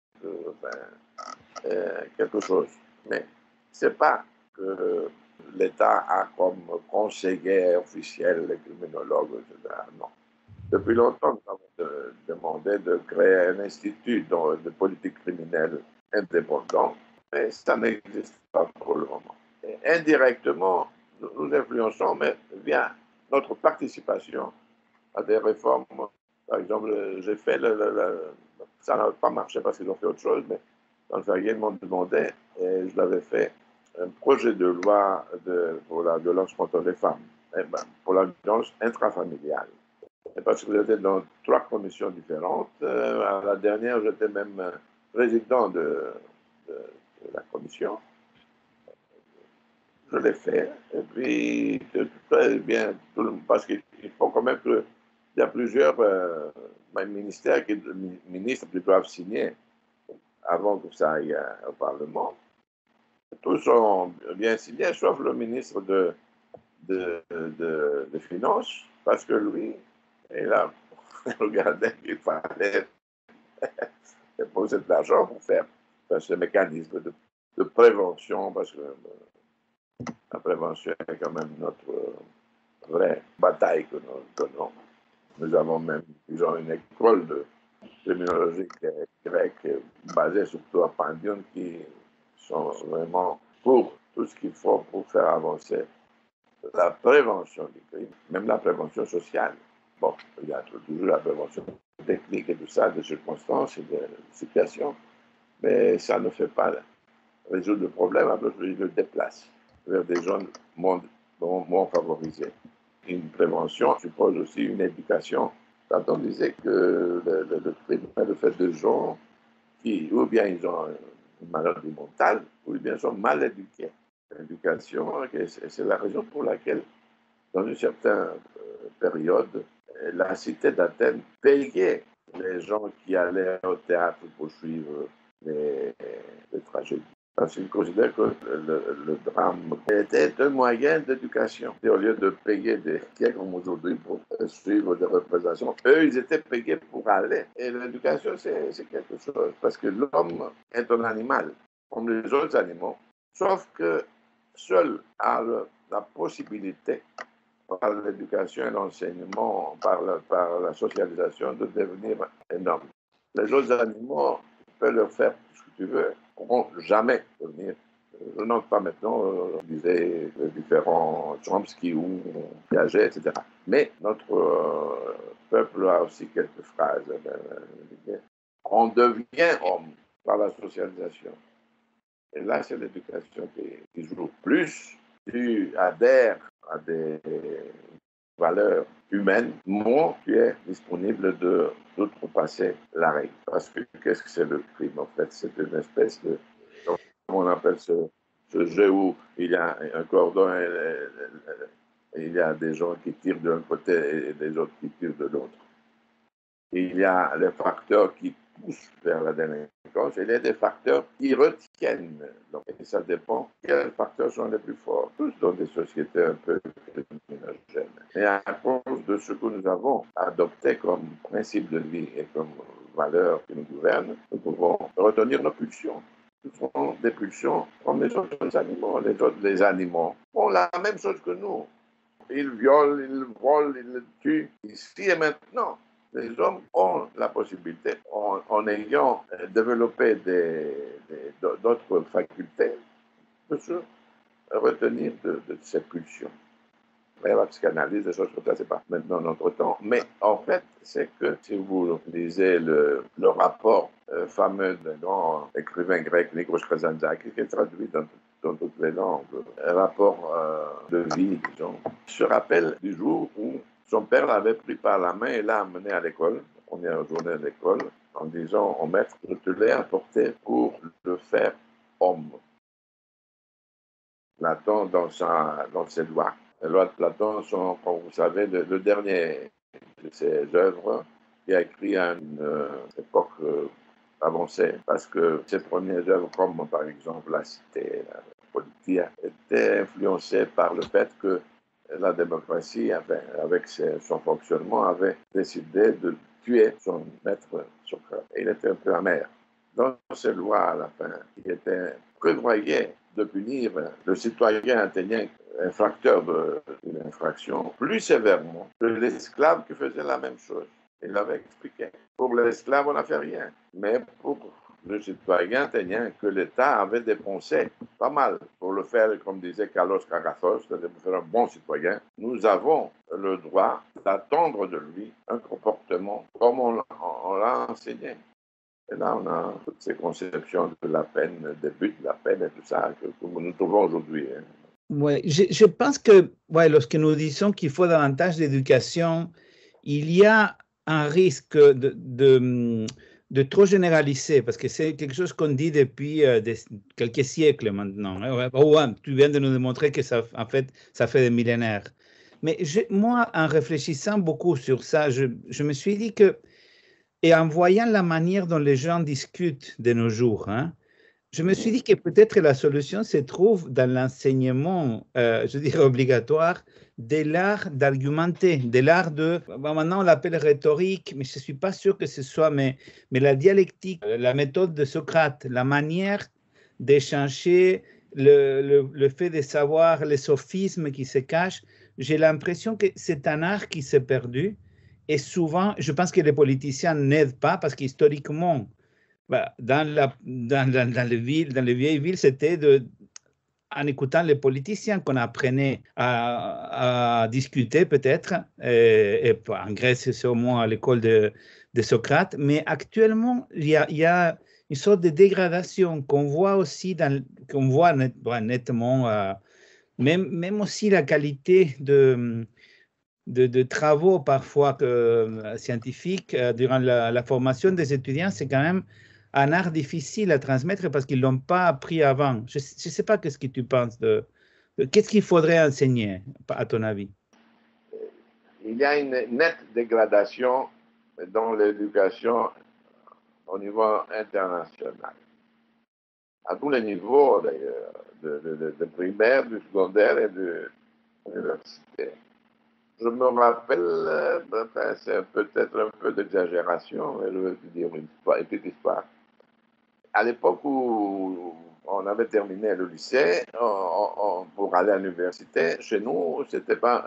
quelque chose. Mais ce n'est pas que l'État a comme conseiller officiel les criminologues, etc. Non. Depuis longtemps, nous avons demandé de créer un institut de politique criminelle indépendant, mais ça n'existe pas pour le moment. Et indirectement, nous influençons, mais via notre participation à des réformes. Par exemple, j'ai fait, ça n'a pas marché parce qu'ils ont fait autre chose, mais quand le Ferrier m'ont demandé, et je l'avais fait, un projet de loi pour la violence contre les femmes, pour la violence intrafamiliale. Et parce que j'étais dans 3 commissions différentes. À la dernière, j'étais même président de la commission. Je l'ai fait. Et puis, très bien, parce qu'il faut quand même qu'il y a plusieurs ministères, ministres qui doivent signer avant que ça aille au Parlement. Tous sont bien signés, sauf le ministre des Finances, parce que lui, il a regardé qu'il fallait déposer de l'argent pour faire ce mécanisme de prévention, parce que la prévention est quand même notre vraie bataille que nous donnons. Nous avons même, disons, une école de criminologie grecque basée surtout à Pandion qui sont vraiment pour tout ce qu'il faut pour faire avancer la prévention du crime, même la prévention sociale. Bon, il y a toujours la prévention technique et tout ça, de circonstances et de situations, mais ça ne fait pas résoudre le problème, parce qu'il le déplace vers des zones moins favorisées. Une prévention suppose aussi une éducation. Quand on disait que le crime est le fait de gens qui, ou bien ils ont une maladie mentale, ou bien sont mal éduqués. L'éducation, c'est la raison pour laquelle, dans une certaine période, la cité d'Athènes payait les gens qui allaient au théâtre pour suivre les tragédies. Parce qu'ils considèrent que le drame était un moyen d'éducation. Et au lieu de payer des tiers comme aujourd'hui pour suivre des représentations, eux, ils étaient payés pour aller. Et l'éducation, c'est quelque chose. Parce que l'homme est un animal, comme les autres animaux, sauf que seul a la possibilité, par l'éducation et l'enseignement, par la socialisation, de devenir un homme. Les autres animaux, tu peux leur faire tout ce que tu veux, ne pourront jamais devenir. Je n'entre pas maintenant, on disait différents Chomsky ou Piaget, etc. Mais notre peuple a aussi quelques phrases. On devient homme par la socialisation. Et là, c'est l'éducation qui joue. Plus tu adhères à des valeurs humaines, moins tu es disponible d'outrepasser la règle. Parce que qu'est-ce que c'est le crime, en fait? C'est une espèce de, comment on appelle ce jeu où il y a un cordon et il y a des gens qui tirent d'un côté et des autres qui tirent de l'autre. Il y a les facteurs qui poussent vers la délinquance et il y a des facteurs qui retiennent. Donc, et ça dépend quels facteurs sont les plus forts, tous dans des sociétés un peu criminogènes. Et à cause de ce que nous avons adopté comme principe de vie et comme valeur qui nous gouverne, nous pouvons retenir nos pulsions. Nous avons des pulsions comme les autres animaux. Les animaux font la même chose que nous. Ils violent, ils volent, ils tuent. Ici et maintenant, les hommes ont la possibilité, en ayant développé d'autres facultés, de se retenir de ces pulsions. La psychanalyse, des choses comme ça, c'est pas maintenant notre temps. Mais en fait, c'est que si vous lisez le rapport fameux d'un grand écrivain grec, Nikos Kazantzakis, qui est traduit dans toutes les langues, un rapport de vie, disons, se rappelle du jour où son père l'avait pris par la main et l'a amené à l'école, la première journée de l'école, en disant au maître, je te l'ai apporté pour le faire homme. Platon, dans ses lois. Les lois de Platon sont, comme vous savez, le dernier de ses œuvres qui a écrit à une époque avancée, parce que ses premières œuvres, comme par exemple La Cité, la Politia, étaient influencées par le fait que la démocratie, avec son fonctionnement, avait décidé de tuer son maître Socrate. Et il était un peu amer. Dans ces lois, à la fin, il prévoyait de punir le citoyen athénien infracteur d'une infraction plus sévèrement que l'esclave qui faisait la même chose. Il l'avait expliqué. Pour l'esclave, on n'a fait rien. Mais pour le citoyen athénien que l'État avait dépensé pas mal pour le faire, comme disait Carlos Cagathos, c'est-à-dire pour faire un bon citoyen, nous avons le droit d'attendre de lui un comportement comme on l'a enseigné. Et là, on a toutes ces conceptions de la peine, des buts de la peine et tout ça que nous trouvons aujourd'hui. Hein. Ouais, je pense que lorsque nous disons qu'il faut davantage d'éducation, il y a un risque de trop généraliser, parce que c'est quelque chose qu'on dit depuis quelques siècles maintenant. Tu viens de nous démontrer que ça, en fait, ça fait des millénaires. Mais moi, en réfléchissant beaucoup sur ça, je me suis dit que, et en voyant la manière dont les gens discutent de nos jours, je me suis dit que peut-être la solution se trouve dans l'enseignement, je dirais obligatoire, de l'art d'argumenter, de l'art de, maintenant on l'appelle rhétorique, mais je ne suis pas sûr que ce soit, mais la dialectique, la méthode de Socrate, la manière d'échanger, le fait de savoir les sophismes qui se cachent, j'ai l'impression que c'est un art qui s'est perdu. Et souvent, je pense que les politiciens n'aident pas parce qu'historiquement, dans les vieilles villes, c'était en écoutant les politiciens qu'on apprenait à discuter peut-être. Et en Grèce, c'est au moins à l'école de Socrate. Mais actuellement, il y a une sorte de dégradation qu'on voit aussi, qu'on voit nettement, même aussi la qualité de travaux parfois scientifiques durant la formation des étudiants, c'est quand même un art difficile à transmettre parce qu'ils ne l'ont pas appris avant. Je ne sais pas qu'est-ce que tu penses qu'est-ce qu'il faudrait enseigner, à ton avis? Il y a une nette dégradation dans l'éducation au niveau international. À tous les niveaux, d'ailleurs, de primaire, du secondaire et de l'université. Je me rappelle, c'est peut-être un peu d'exagération, mais je vais te dire une petite histoire. À l'époque où on avait terminé le lycée, pour aller à l'université, chez nous, c'était pas,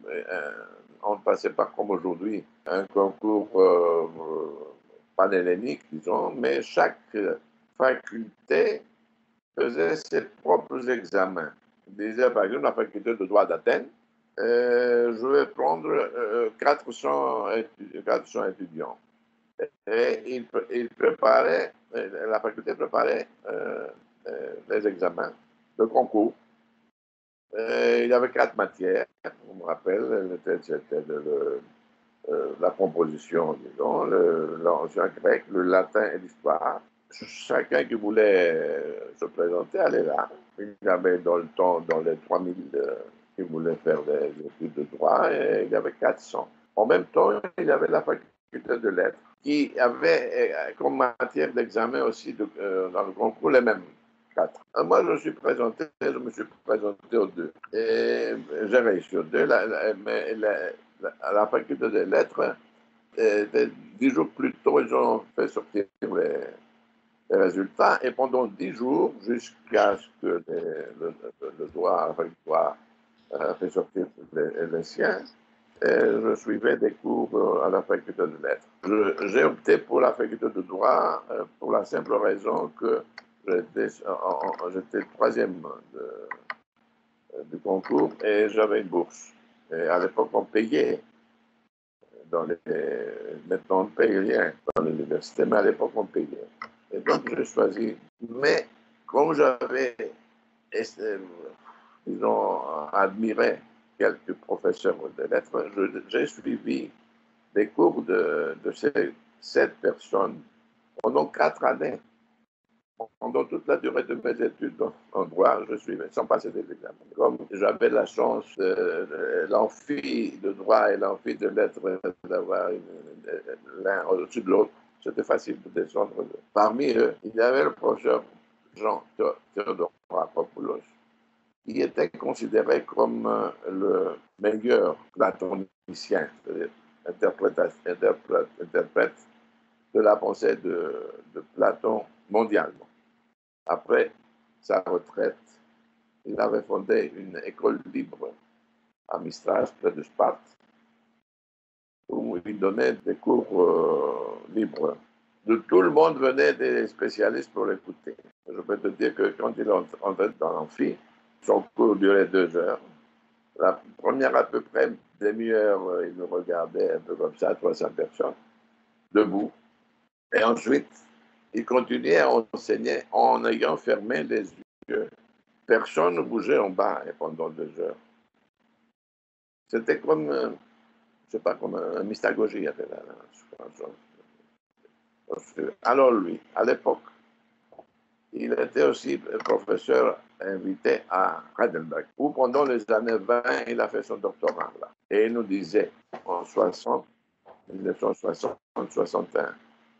on ne passait pas comme aujourd'hui un concours panhellénique, disons, mais chaque faculté faisait ses propres examens. Je disais, par exemple, la faculté de droit d'Athènes, je vais prendre 400 étudiants. Et la faculté préparait les examens de concours. Il y avait 4 matières, je me rappelle, c'était la composition, disons, l'ancien grec, le latin et l'histoire. Chacun qui voulait se présenter allait là. il y avait dans le temps, dans les 3000 qui voulaient faire des études de droit, et il y avait 400. En même temps, il y avait la faculté de lettres qui avait comme matière d'examen aussi dans le concours les mêmes 4. Moi, je me suis présenté aux 2. Et j'ai réussi aux 2. Mais à la faculté des lettres, 10 jours plus tôt, ils ont fait sortir les résultats. Et pendant 10 jours, jusqu'à ce que le droit fait sortir les siens, je suivais des cours à la faculté de lettres. J'ai opté pour la faculté de droit pour la simple raison que j'étais troisième du concours et j'avais une bourse. Et à l'époque, on payait. Maintenant, on ne paye rien dans l'université, mais à l'époque, on payait. Et donc, j'ai choisi. Mais comme j'avais, disons, admiré quelques professeurs de lettres, j'ai suivi des cours de ces 7 personnes pendant 4 années. Pendant toute la durée de mes études en droit, je suivais sans passer des examens. Comme j'avais la chance, l'amphi de droit et l'amphi de lettres, d'avoir l'un au-dessus de l'autre, c'était facile de descendre. Parmi eux, il y avait le professeur Jean Théodore Rapopoulos, qui était considéré comme le meilleur platonicien, c'est-à-dire interprète de la pensée de Platon mondialement. Après sa retraite, il avait fondé une école libre à Mistras, près de Sparte, où il donnait des cours libres. De tout le monde venaient des spécialistes pour l'écouter. Je peux te dire que quand il entrait dans l'amphi, son cours durait 2 heures. La première à peu près demi-heure, il nous regardait un peu comme ça, 300 personnes, debout. Et ensuite, il continuait à enseigner en ayant fermé les yeux. Personne ne bougeait en bas pendant 2 heures. C'était comme, je ne sais pas, comme un mystagogie. Alors lui, à l'époque, il était aussi professeur invité à Heidelberg, où pendant les années 20, il a fait son doctorat là. Et il nous disait, en 1960-61,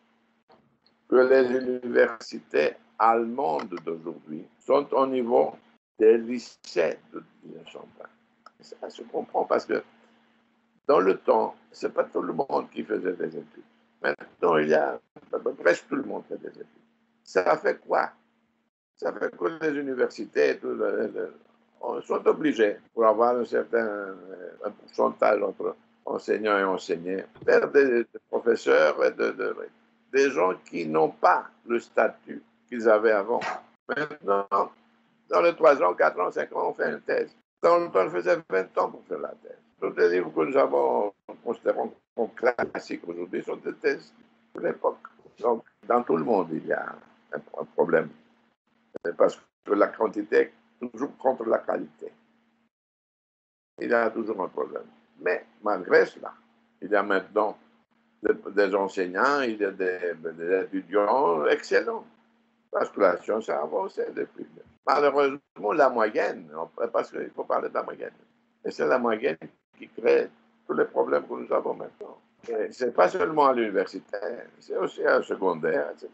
que les universités allemandes d'aujourd'hui sont au niveau des lycées de 1920. Ça se comprend parce que dans le temps, ce n'est pas tout le monde qui faisait des études. Maintenant, il y a presque tout le monde qui fait des études. Ça fait quoi? Ça fait que les universités sont obligées, pour avoir un certain pourcentage entre enseignants et enseignés, faire des professeurs et des gens qui n'ont pas le statut qu'ils avaient avant. Maintenant, dans les 3 ans, 4 ans, 5 ans, on fait une thèse. Dans le temps, on faisait 20 ans pour faire la thèse. Tous les livres que nous avons considérés comme classiques aujourd'hui sont des thèses de l'époque. Donc, dans tout le monde, il y a un problème. Parce que la quantité est toujours contre la qualité. Il y a toujours un problème. Mais malgré cela, il y a maintenant des enseignants, il y a des étudiants excellents. Parce que la science a avancé depuis. Malheureusement, la moyenne, parce qu'il faut parler de la moyenne, et c'est la moyenne qui crée tous les problèmes que nous avons maintenant. Ce n'est pas seulement à l'université, c'est aussi à secondaire, etc.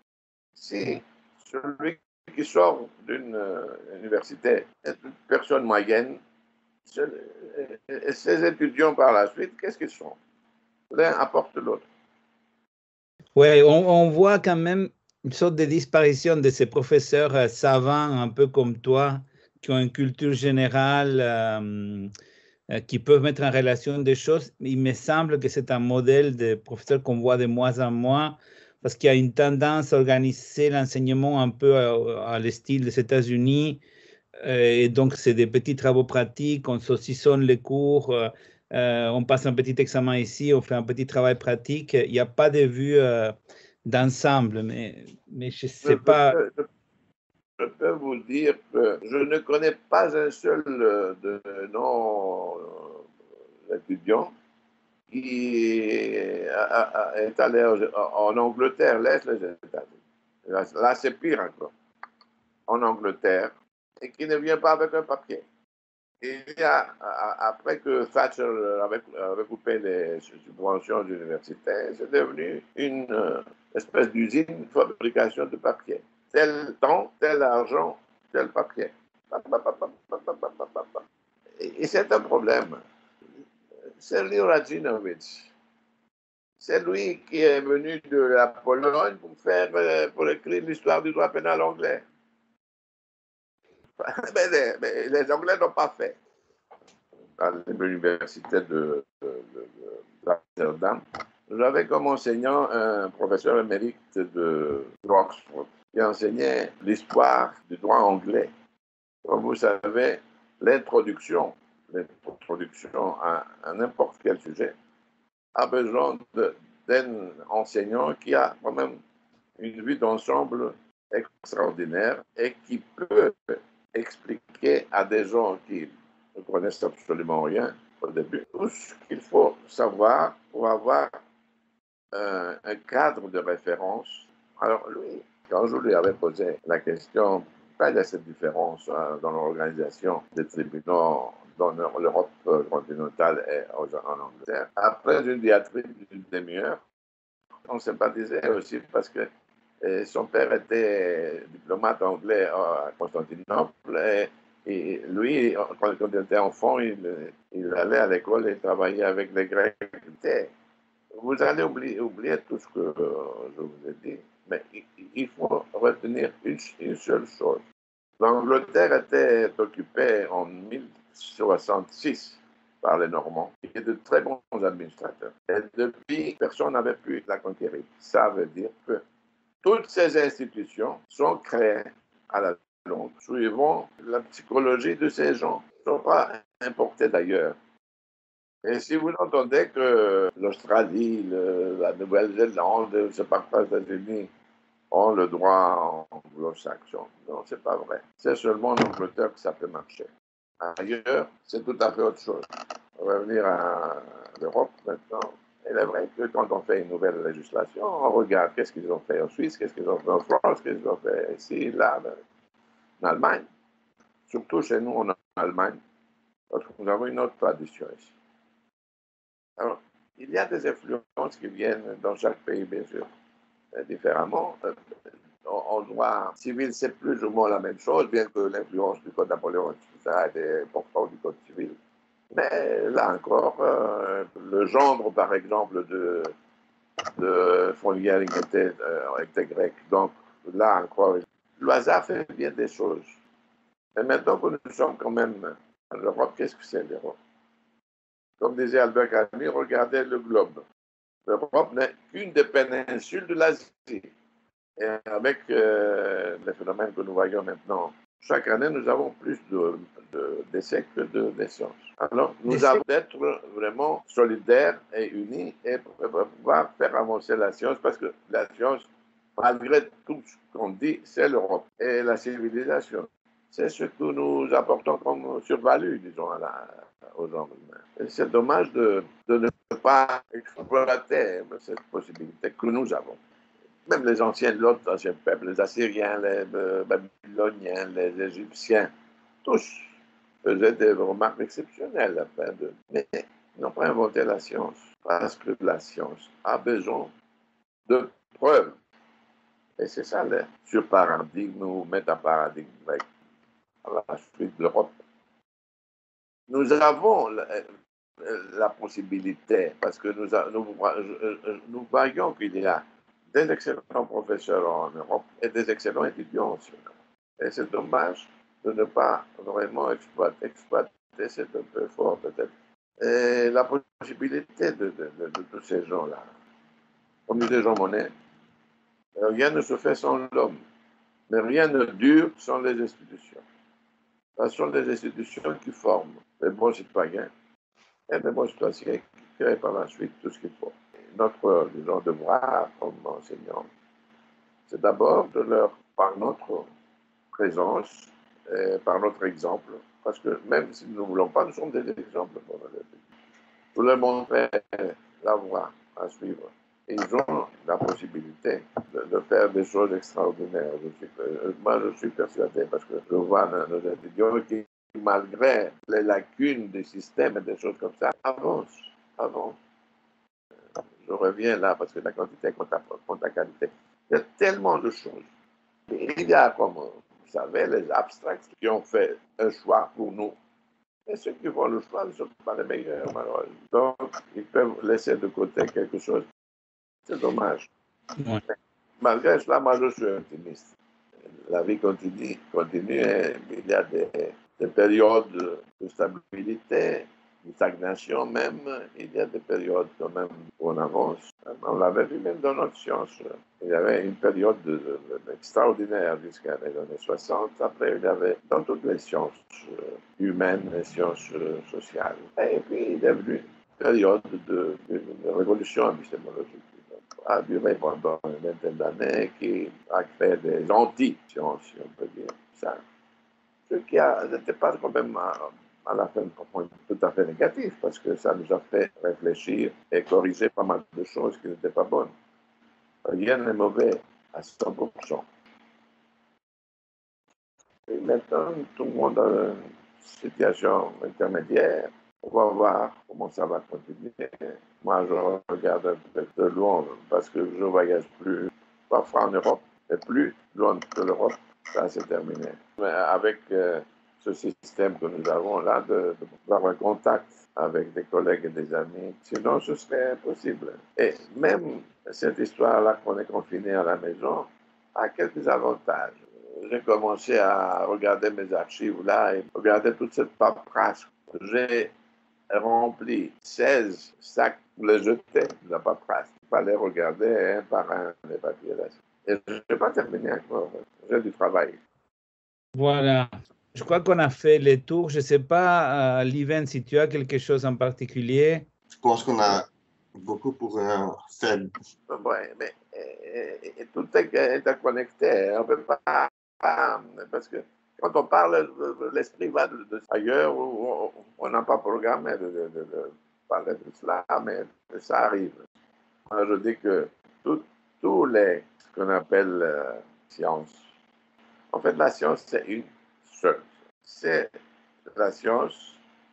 Si celui qui sort d'une université est une personne moyenne, et ces étudiants par la suite, qu'est-ce qu'ils sont? L'un apporte l'autre. Oui, on voit quand même une sorte de disparition de ces professeurs savants, un peu comme toi, qui ont une culture générale, qui peuvent mettre en relation des choses. Il me semble que c'est un modèle de professeur qu'on voit de moins en moins, parce qu'il y a une tendance à organiser l'enseignement un peu à le style des États-Unis. Et donc, c'est des petits travaux pratiques, on saucissonne les cours, on passe un petit examen ici, on fait un petit travail pratique. Il n'y a pas de vue d'ensemble, mais je ne sais pas. Je peux vous dire que je ne connais pas un seul de nos étudiants qui est allé en Angleterre, laisse les États-Unis. Là, c'est pire encore. En Angleterre, et qui ne vient pas avec un papier. Il y a, après que Thatcher avait coupé les subventions universitaires, c'est devenu une espèce d'usine de fabrication de papier. Tel temps, tel argent, tel papier. Et c'est un problème. C'est lui Radzinowicz. C'est lui qui est venu de la Pologne pour écrire l'histoire du droit pénal anglais. Mais les Anglais n'ont pas fait. À l'université d'Amsterdam, j'avais comme enseignant un professeur émérite d'Oxford qui enseignait l'histoire du droit anglais. Comme vous savez, l'introduction à n'importe quel sujet a besoin d'un enseignant qui a quand même une vue d'ensemble extraordinaire et qui peut expliquer à des gens qui ne connaissent absolument rien au début tout ce qu'il faut savoir pour avoir un cadre de référence. Alors lui, quand je lui avais posé la question, pas de cette différence dans l'organisation des tribunaux dans l'Europe continentale et en Angleterre, après une diatribe d'une demi-heure, on sympathisait aussi parce que son père était diplomate anglais à Constantinople et lui, quand il était enfant, il allait à l'école et travaillait avec les Grecs. Vous allez oublier tout ce que je vous ai dit, mais il faut retenir une seule chose. L'Angleterre était occupée en 1066 par les Normands, qui étaient de très bons administrateurs. Et depuis, personne n'avait pu la conquérir. Ça veut dire que toutes ces institutions sont créées à la longue, suivant la psychologie de ces gens. Ils ne sont pas importés d'ailleurs. Et si vous entendez que l'Australie, la Nouvelle-Zélande, je ne sais pas quoi, les États-Unis, ont le droit anglo-saxon. Non, c'est pas vrai. C'est seulement en Angleterre que ça peut marcher. Ailleurs, c'est tout à fait autre chose. On va revenir à l'Europe maintenant. Il est vrai que quand on fait une nouvelle législation, on regarde qu'est-ce qu'ils ont fait en Suisse, qu'est-ce qu'ils ont fait en France, qu'est-ce qu'ils ont fait ici, là, en Allemagne. Surtout chez nous en Allemagne, parce que nous avons une autre tradition ici. Alors, il y a des influences qui viennent dans chaque pays, bien sûr, différemment. En droit civil, c'est plus ou moins la même chose, bien que l'influence du Code Napoléon, etc., est importante du Code civil. Mais là encore, le gendre, par exemple, de von Jering était grec. Donc là encore, le hasard fait bien des choses. Et maintenant que nous sommes quand même en Europe, qu'est-ce que c'est l'Europe? Comme disait Albert Camus, regardez le globe. L'Europe n'est qu'une des péninsules de l'Asie. Et avec les phénomènes que nous voyons maintenant, chaque année, nous avons plus de décès que de naissances. Alors, nous avons d'être vraiment solidaires et unis et pouvoir faire avancer la science, parce que la science, malgré tout ce qu'on dit, c'est l'Europe. Et la civilisation, c'est ce que nous apportons comme survalue, disons, aux gens humains. Et c'est dommage de ne pas exploiter cette possibilité que nous avons. Même les l'autre ancien peuple, les Assyriens, les Babyloniens, les Égyptiens, tous faisaient des remarques exceptionnelles. Mais ils n'ont pas inventé la science, parce que la science a besoin de preuves. Et c'est ça le surparadigme ou métaparadigme grec, à la suite de l'Europe. Nous avons la possibilité, parce que nous voyons qu'il y a des excellents professeurs en Europe et des excellents étudiants aussi. Et c'est dommage de ne pas vraiment exploiter, c'est un peu fort peut-être. Et la possibilité de tous ces gens-là, comme disait Jean Monnet, rien ne se fait sans l'homme, mais rien ne dure sans les institutions. Ce sont les institutions qui forment les bons citoyens et les bons citoyens qui créent par la suite tout ce qu'il faut. Notre, disons, devoir comme enseignants, c'est d'abord de leur, par notre présence et par notre exemple, parce que même si nous ne voulons pas, nous sommes des exemples pour les autres. Vous leur montrer la voie à suivre. ils ont la possibilité de faire des choses extraordinaires. Moi, je suis persuadé, parce que je vois nos étudiants qui, malgré les lacunes des systèmes et des choses comme ça, avancent. Je reviens là, parce que la quantité compte la qualité. Il y a tellement de choses. Il y a, comme vous savez, les abstracts qui ont fait un choix pour nous. Et ceux qui font le choix ne sont pas les meilleurs, malheureusement. Donc, ils peuvent laisser de côté quelque chose. C'est dommage. Ouais. Malgré cela, moi, je suis optimiste. La vie continue et il y a des périodes de stabilité, de stagnation même. Il y a des périodes quand même où on avance. On l'avait vu même dans notre science. Il y avait une période extraordinaire jusqu'à les années 60. Après, il y avait dans toutes les sciences humaines, les sciences sociales. Et puis, il y a eu une période de révolution épistémologique a duré pendant une vingtaine d'années, qui a créé des anti-sciences, si on peut dire ça. Ce qui n'était pas quand même à la fin tout à fait négatif, parce que ça nous a fait réfléchir et corriger pas mal de choses qui n'étaient pas bonnes. Rien n'est mauvais à 100%. Et maintenant, tout le monde a une situation intermédiaire. On va voir comment ça va continuer. Moi, je regarde un peu de loin parce que je ne voyage plus, parfois en Europe, et plus loin que l'Europe, ça c'est terminé. Mais avec ce système que nous avons là, d'avoir un contact avec des collègues et des amis, sinon ce serait impossible. Et même cette histoire-là qu'on est confiné à la maison a quelques avantages. J'ai commencé à regarder mes archives là et regarder toute cette paperasse. J'ai rempli 16 sacs pour les jeter de la paperasse. Il fallait regarder un par un les papiers là. Et je n'ai pas terminé encore. J'ai du travail. Voilà. Je crois qu'on a fait les tours. Je ne sais pas, Liven, si tu as quelque chose en particulier. Je pense qu'on a beaucoup pour faire. Oui, mais tout est interconnecté. On ne peut pas, parce que quand on parle, l'esprit va ailleurs où on n'a pas programmé de parler de cela, mais ça arrive. Moi, je dis que tous les, ce qu'on appelle science, en fait, la science, c'est une seule. C'est la science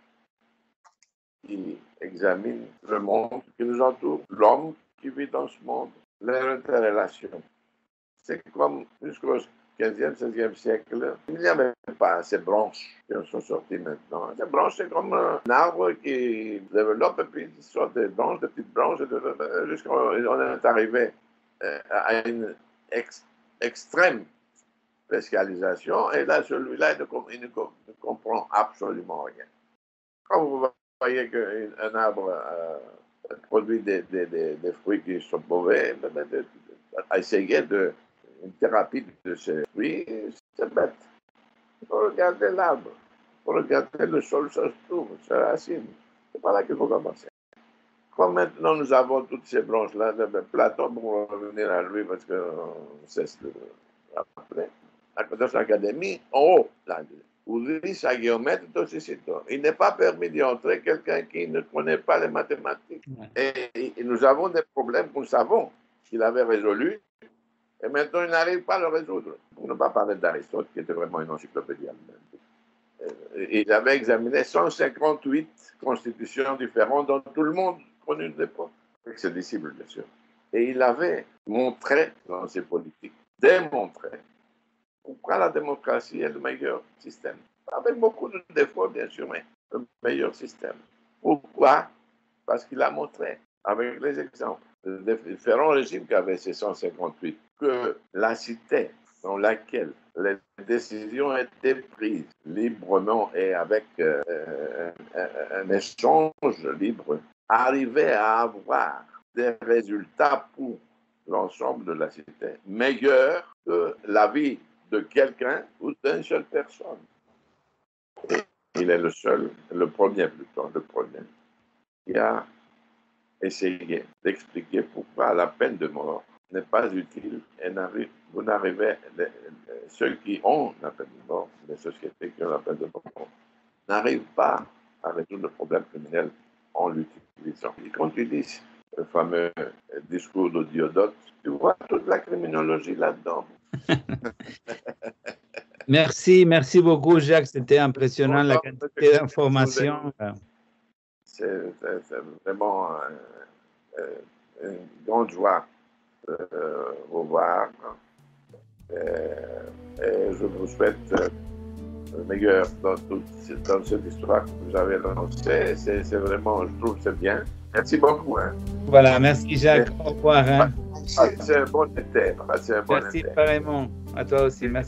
qui examine le monde qui nous entoure, l'homme qui vit dans ce monde, leurs interrelations. C'est comme jusqu'au 15e, 16e siècle, il n'y avait pas ces branches qui sont sorties maintenant. Ces branches, c'est comme un arbre qui développe et puis il sort des branches, des petites branches, jusqu'à on est arrivé à une extrême spécialisation et là, celui-là, il ne comprend absolument rien. Quand vous voyez qu'un arbre produit des fruits qui sont mauvais, essayer une thérapie de ces fruits, c'est bête. Il faut regarder l'arbre, il faut regarder le sol, ça se trouve, c'est la racine. C'est pas là qu'il faut commencer. Comme maintenant nous avons toutes ces branches-là, Platon, pour revenir à lui, parce qu'on cesse de rappeler, dans l'académie, en haut, là, Ulysse Agiomètre Tosicito. Il n'est pas permis d'y entrer quelqu'un qui ne connaît pas les mathématiques. Et nous avons des problèmes que nous savons qu'il avait résolus, et maintenant il n'arrive pas à le résoudre. Pour ne pas parler d'Aristote, qui était vraiment une encyclopédie allemande. Il avait examiné 158 constitutions différentes dans tout le monde connu de l'époque, avec ses disciples, bien sûr. Et il avait montré dans ses politiques, démontré pourquoi la démocratie est le meilleur système. Avec beaucoup de défauts, bien sûr, mais le meilleur système. Pourquoi? Parce qu'il a montré, avec les exemples, les différents régimes qu'avaient ces 158, que la cité dans laquelle les décisions étaient prises librement et avec un échange libre, arrivait à avoir des résultats pour l'ensemble de la cité meilleurs que la vie de quelqu'un ou d'une seule personne. Et il est le premier plutôt, qui a essayé d'expliquer pourquoi la peine de mort n'est pas utile et vous n'arrivez, ceux qui ont la peine de mort, les sociétés qui ont la peine de mort, n'arrivent pas à résoudre le problème criminel en l'utilisant. Quand tu dis le fameux discours de Diodote. Tu vois toute la criminologie là-dedans. Merci beaucoup, Jacques. C'était impressionnant la quantité d'informations. C'est vraiment une grande joie de vous voir. Et je vous souhaite le meilleur dans cette histoire que vous avez lancée. C'est vraiment, je trouve, c'est bien. Merci beaucoup. Hein. Voilà, merci Jacques. Au revoir. Hein. C'est un bon été. Merci pareillement. À toi aussi. Merci.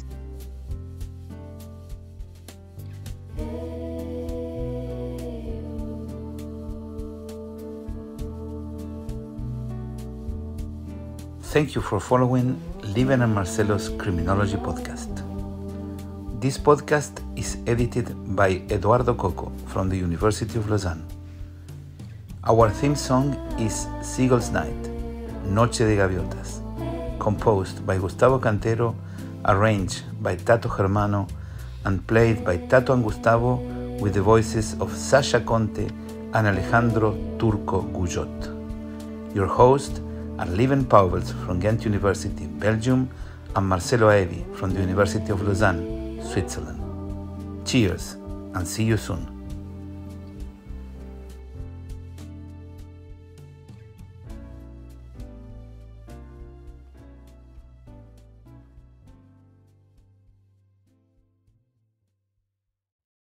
Thank you for following Liven and Marcelo's Criminology Podcast. This podcast is edited by Eduardo Coco from the University of Lausanne. Our theme song is Seagull's Night, Noche de Gaviotas, composed by Gustavo Cantero, arranged by Tato Germano, and played by Tato and Gustavo with the voices of Sasha Conte and Alejandro Turco Gujot. Your host are Liven Pauwels from Ghent University, Belgium, and Marcelo Evi from the University of Lausanne, Switzerland. Cheers, and see you soon.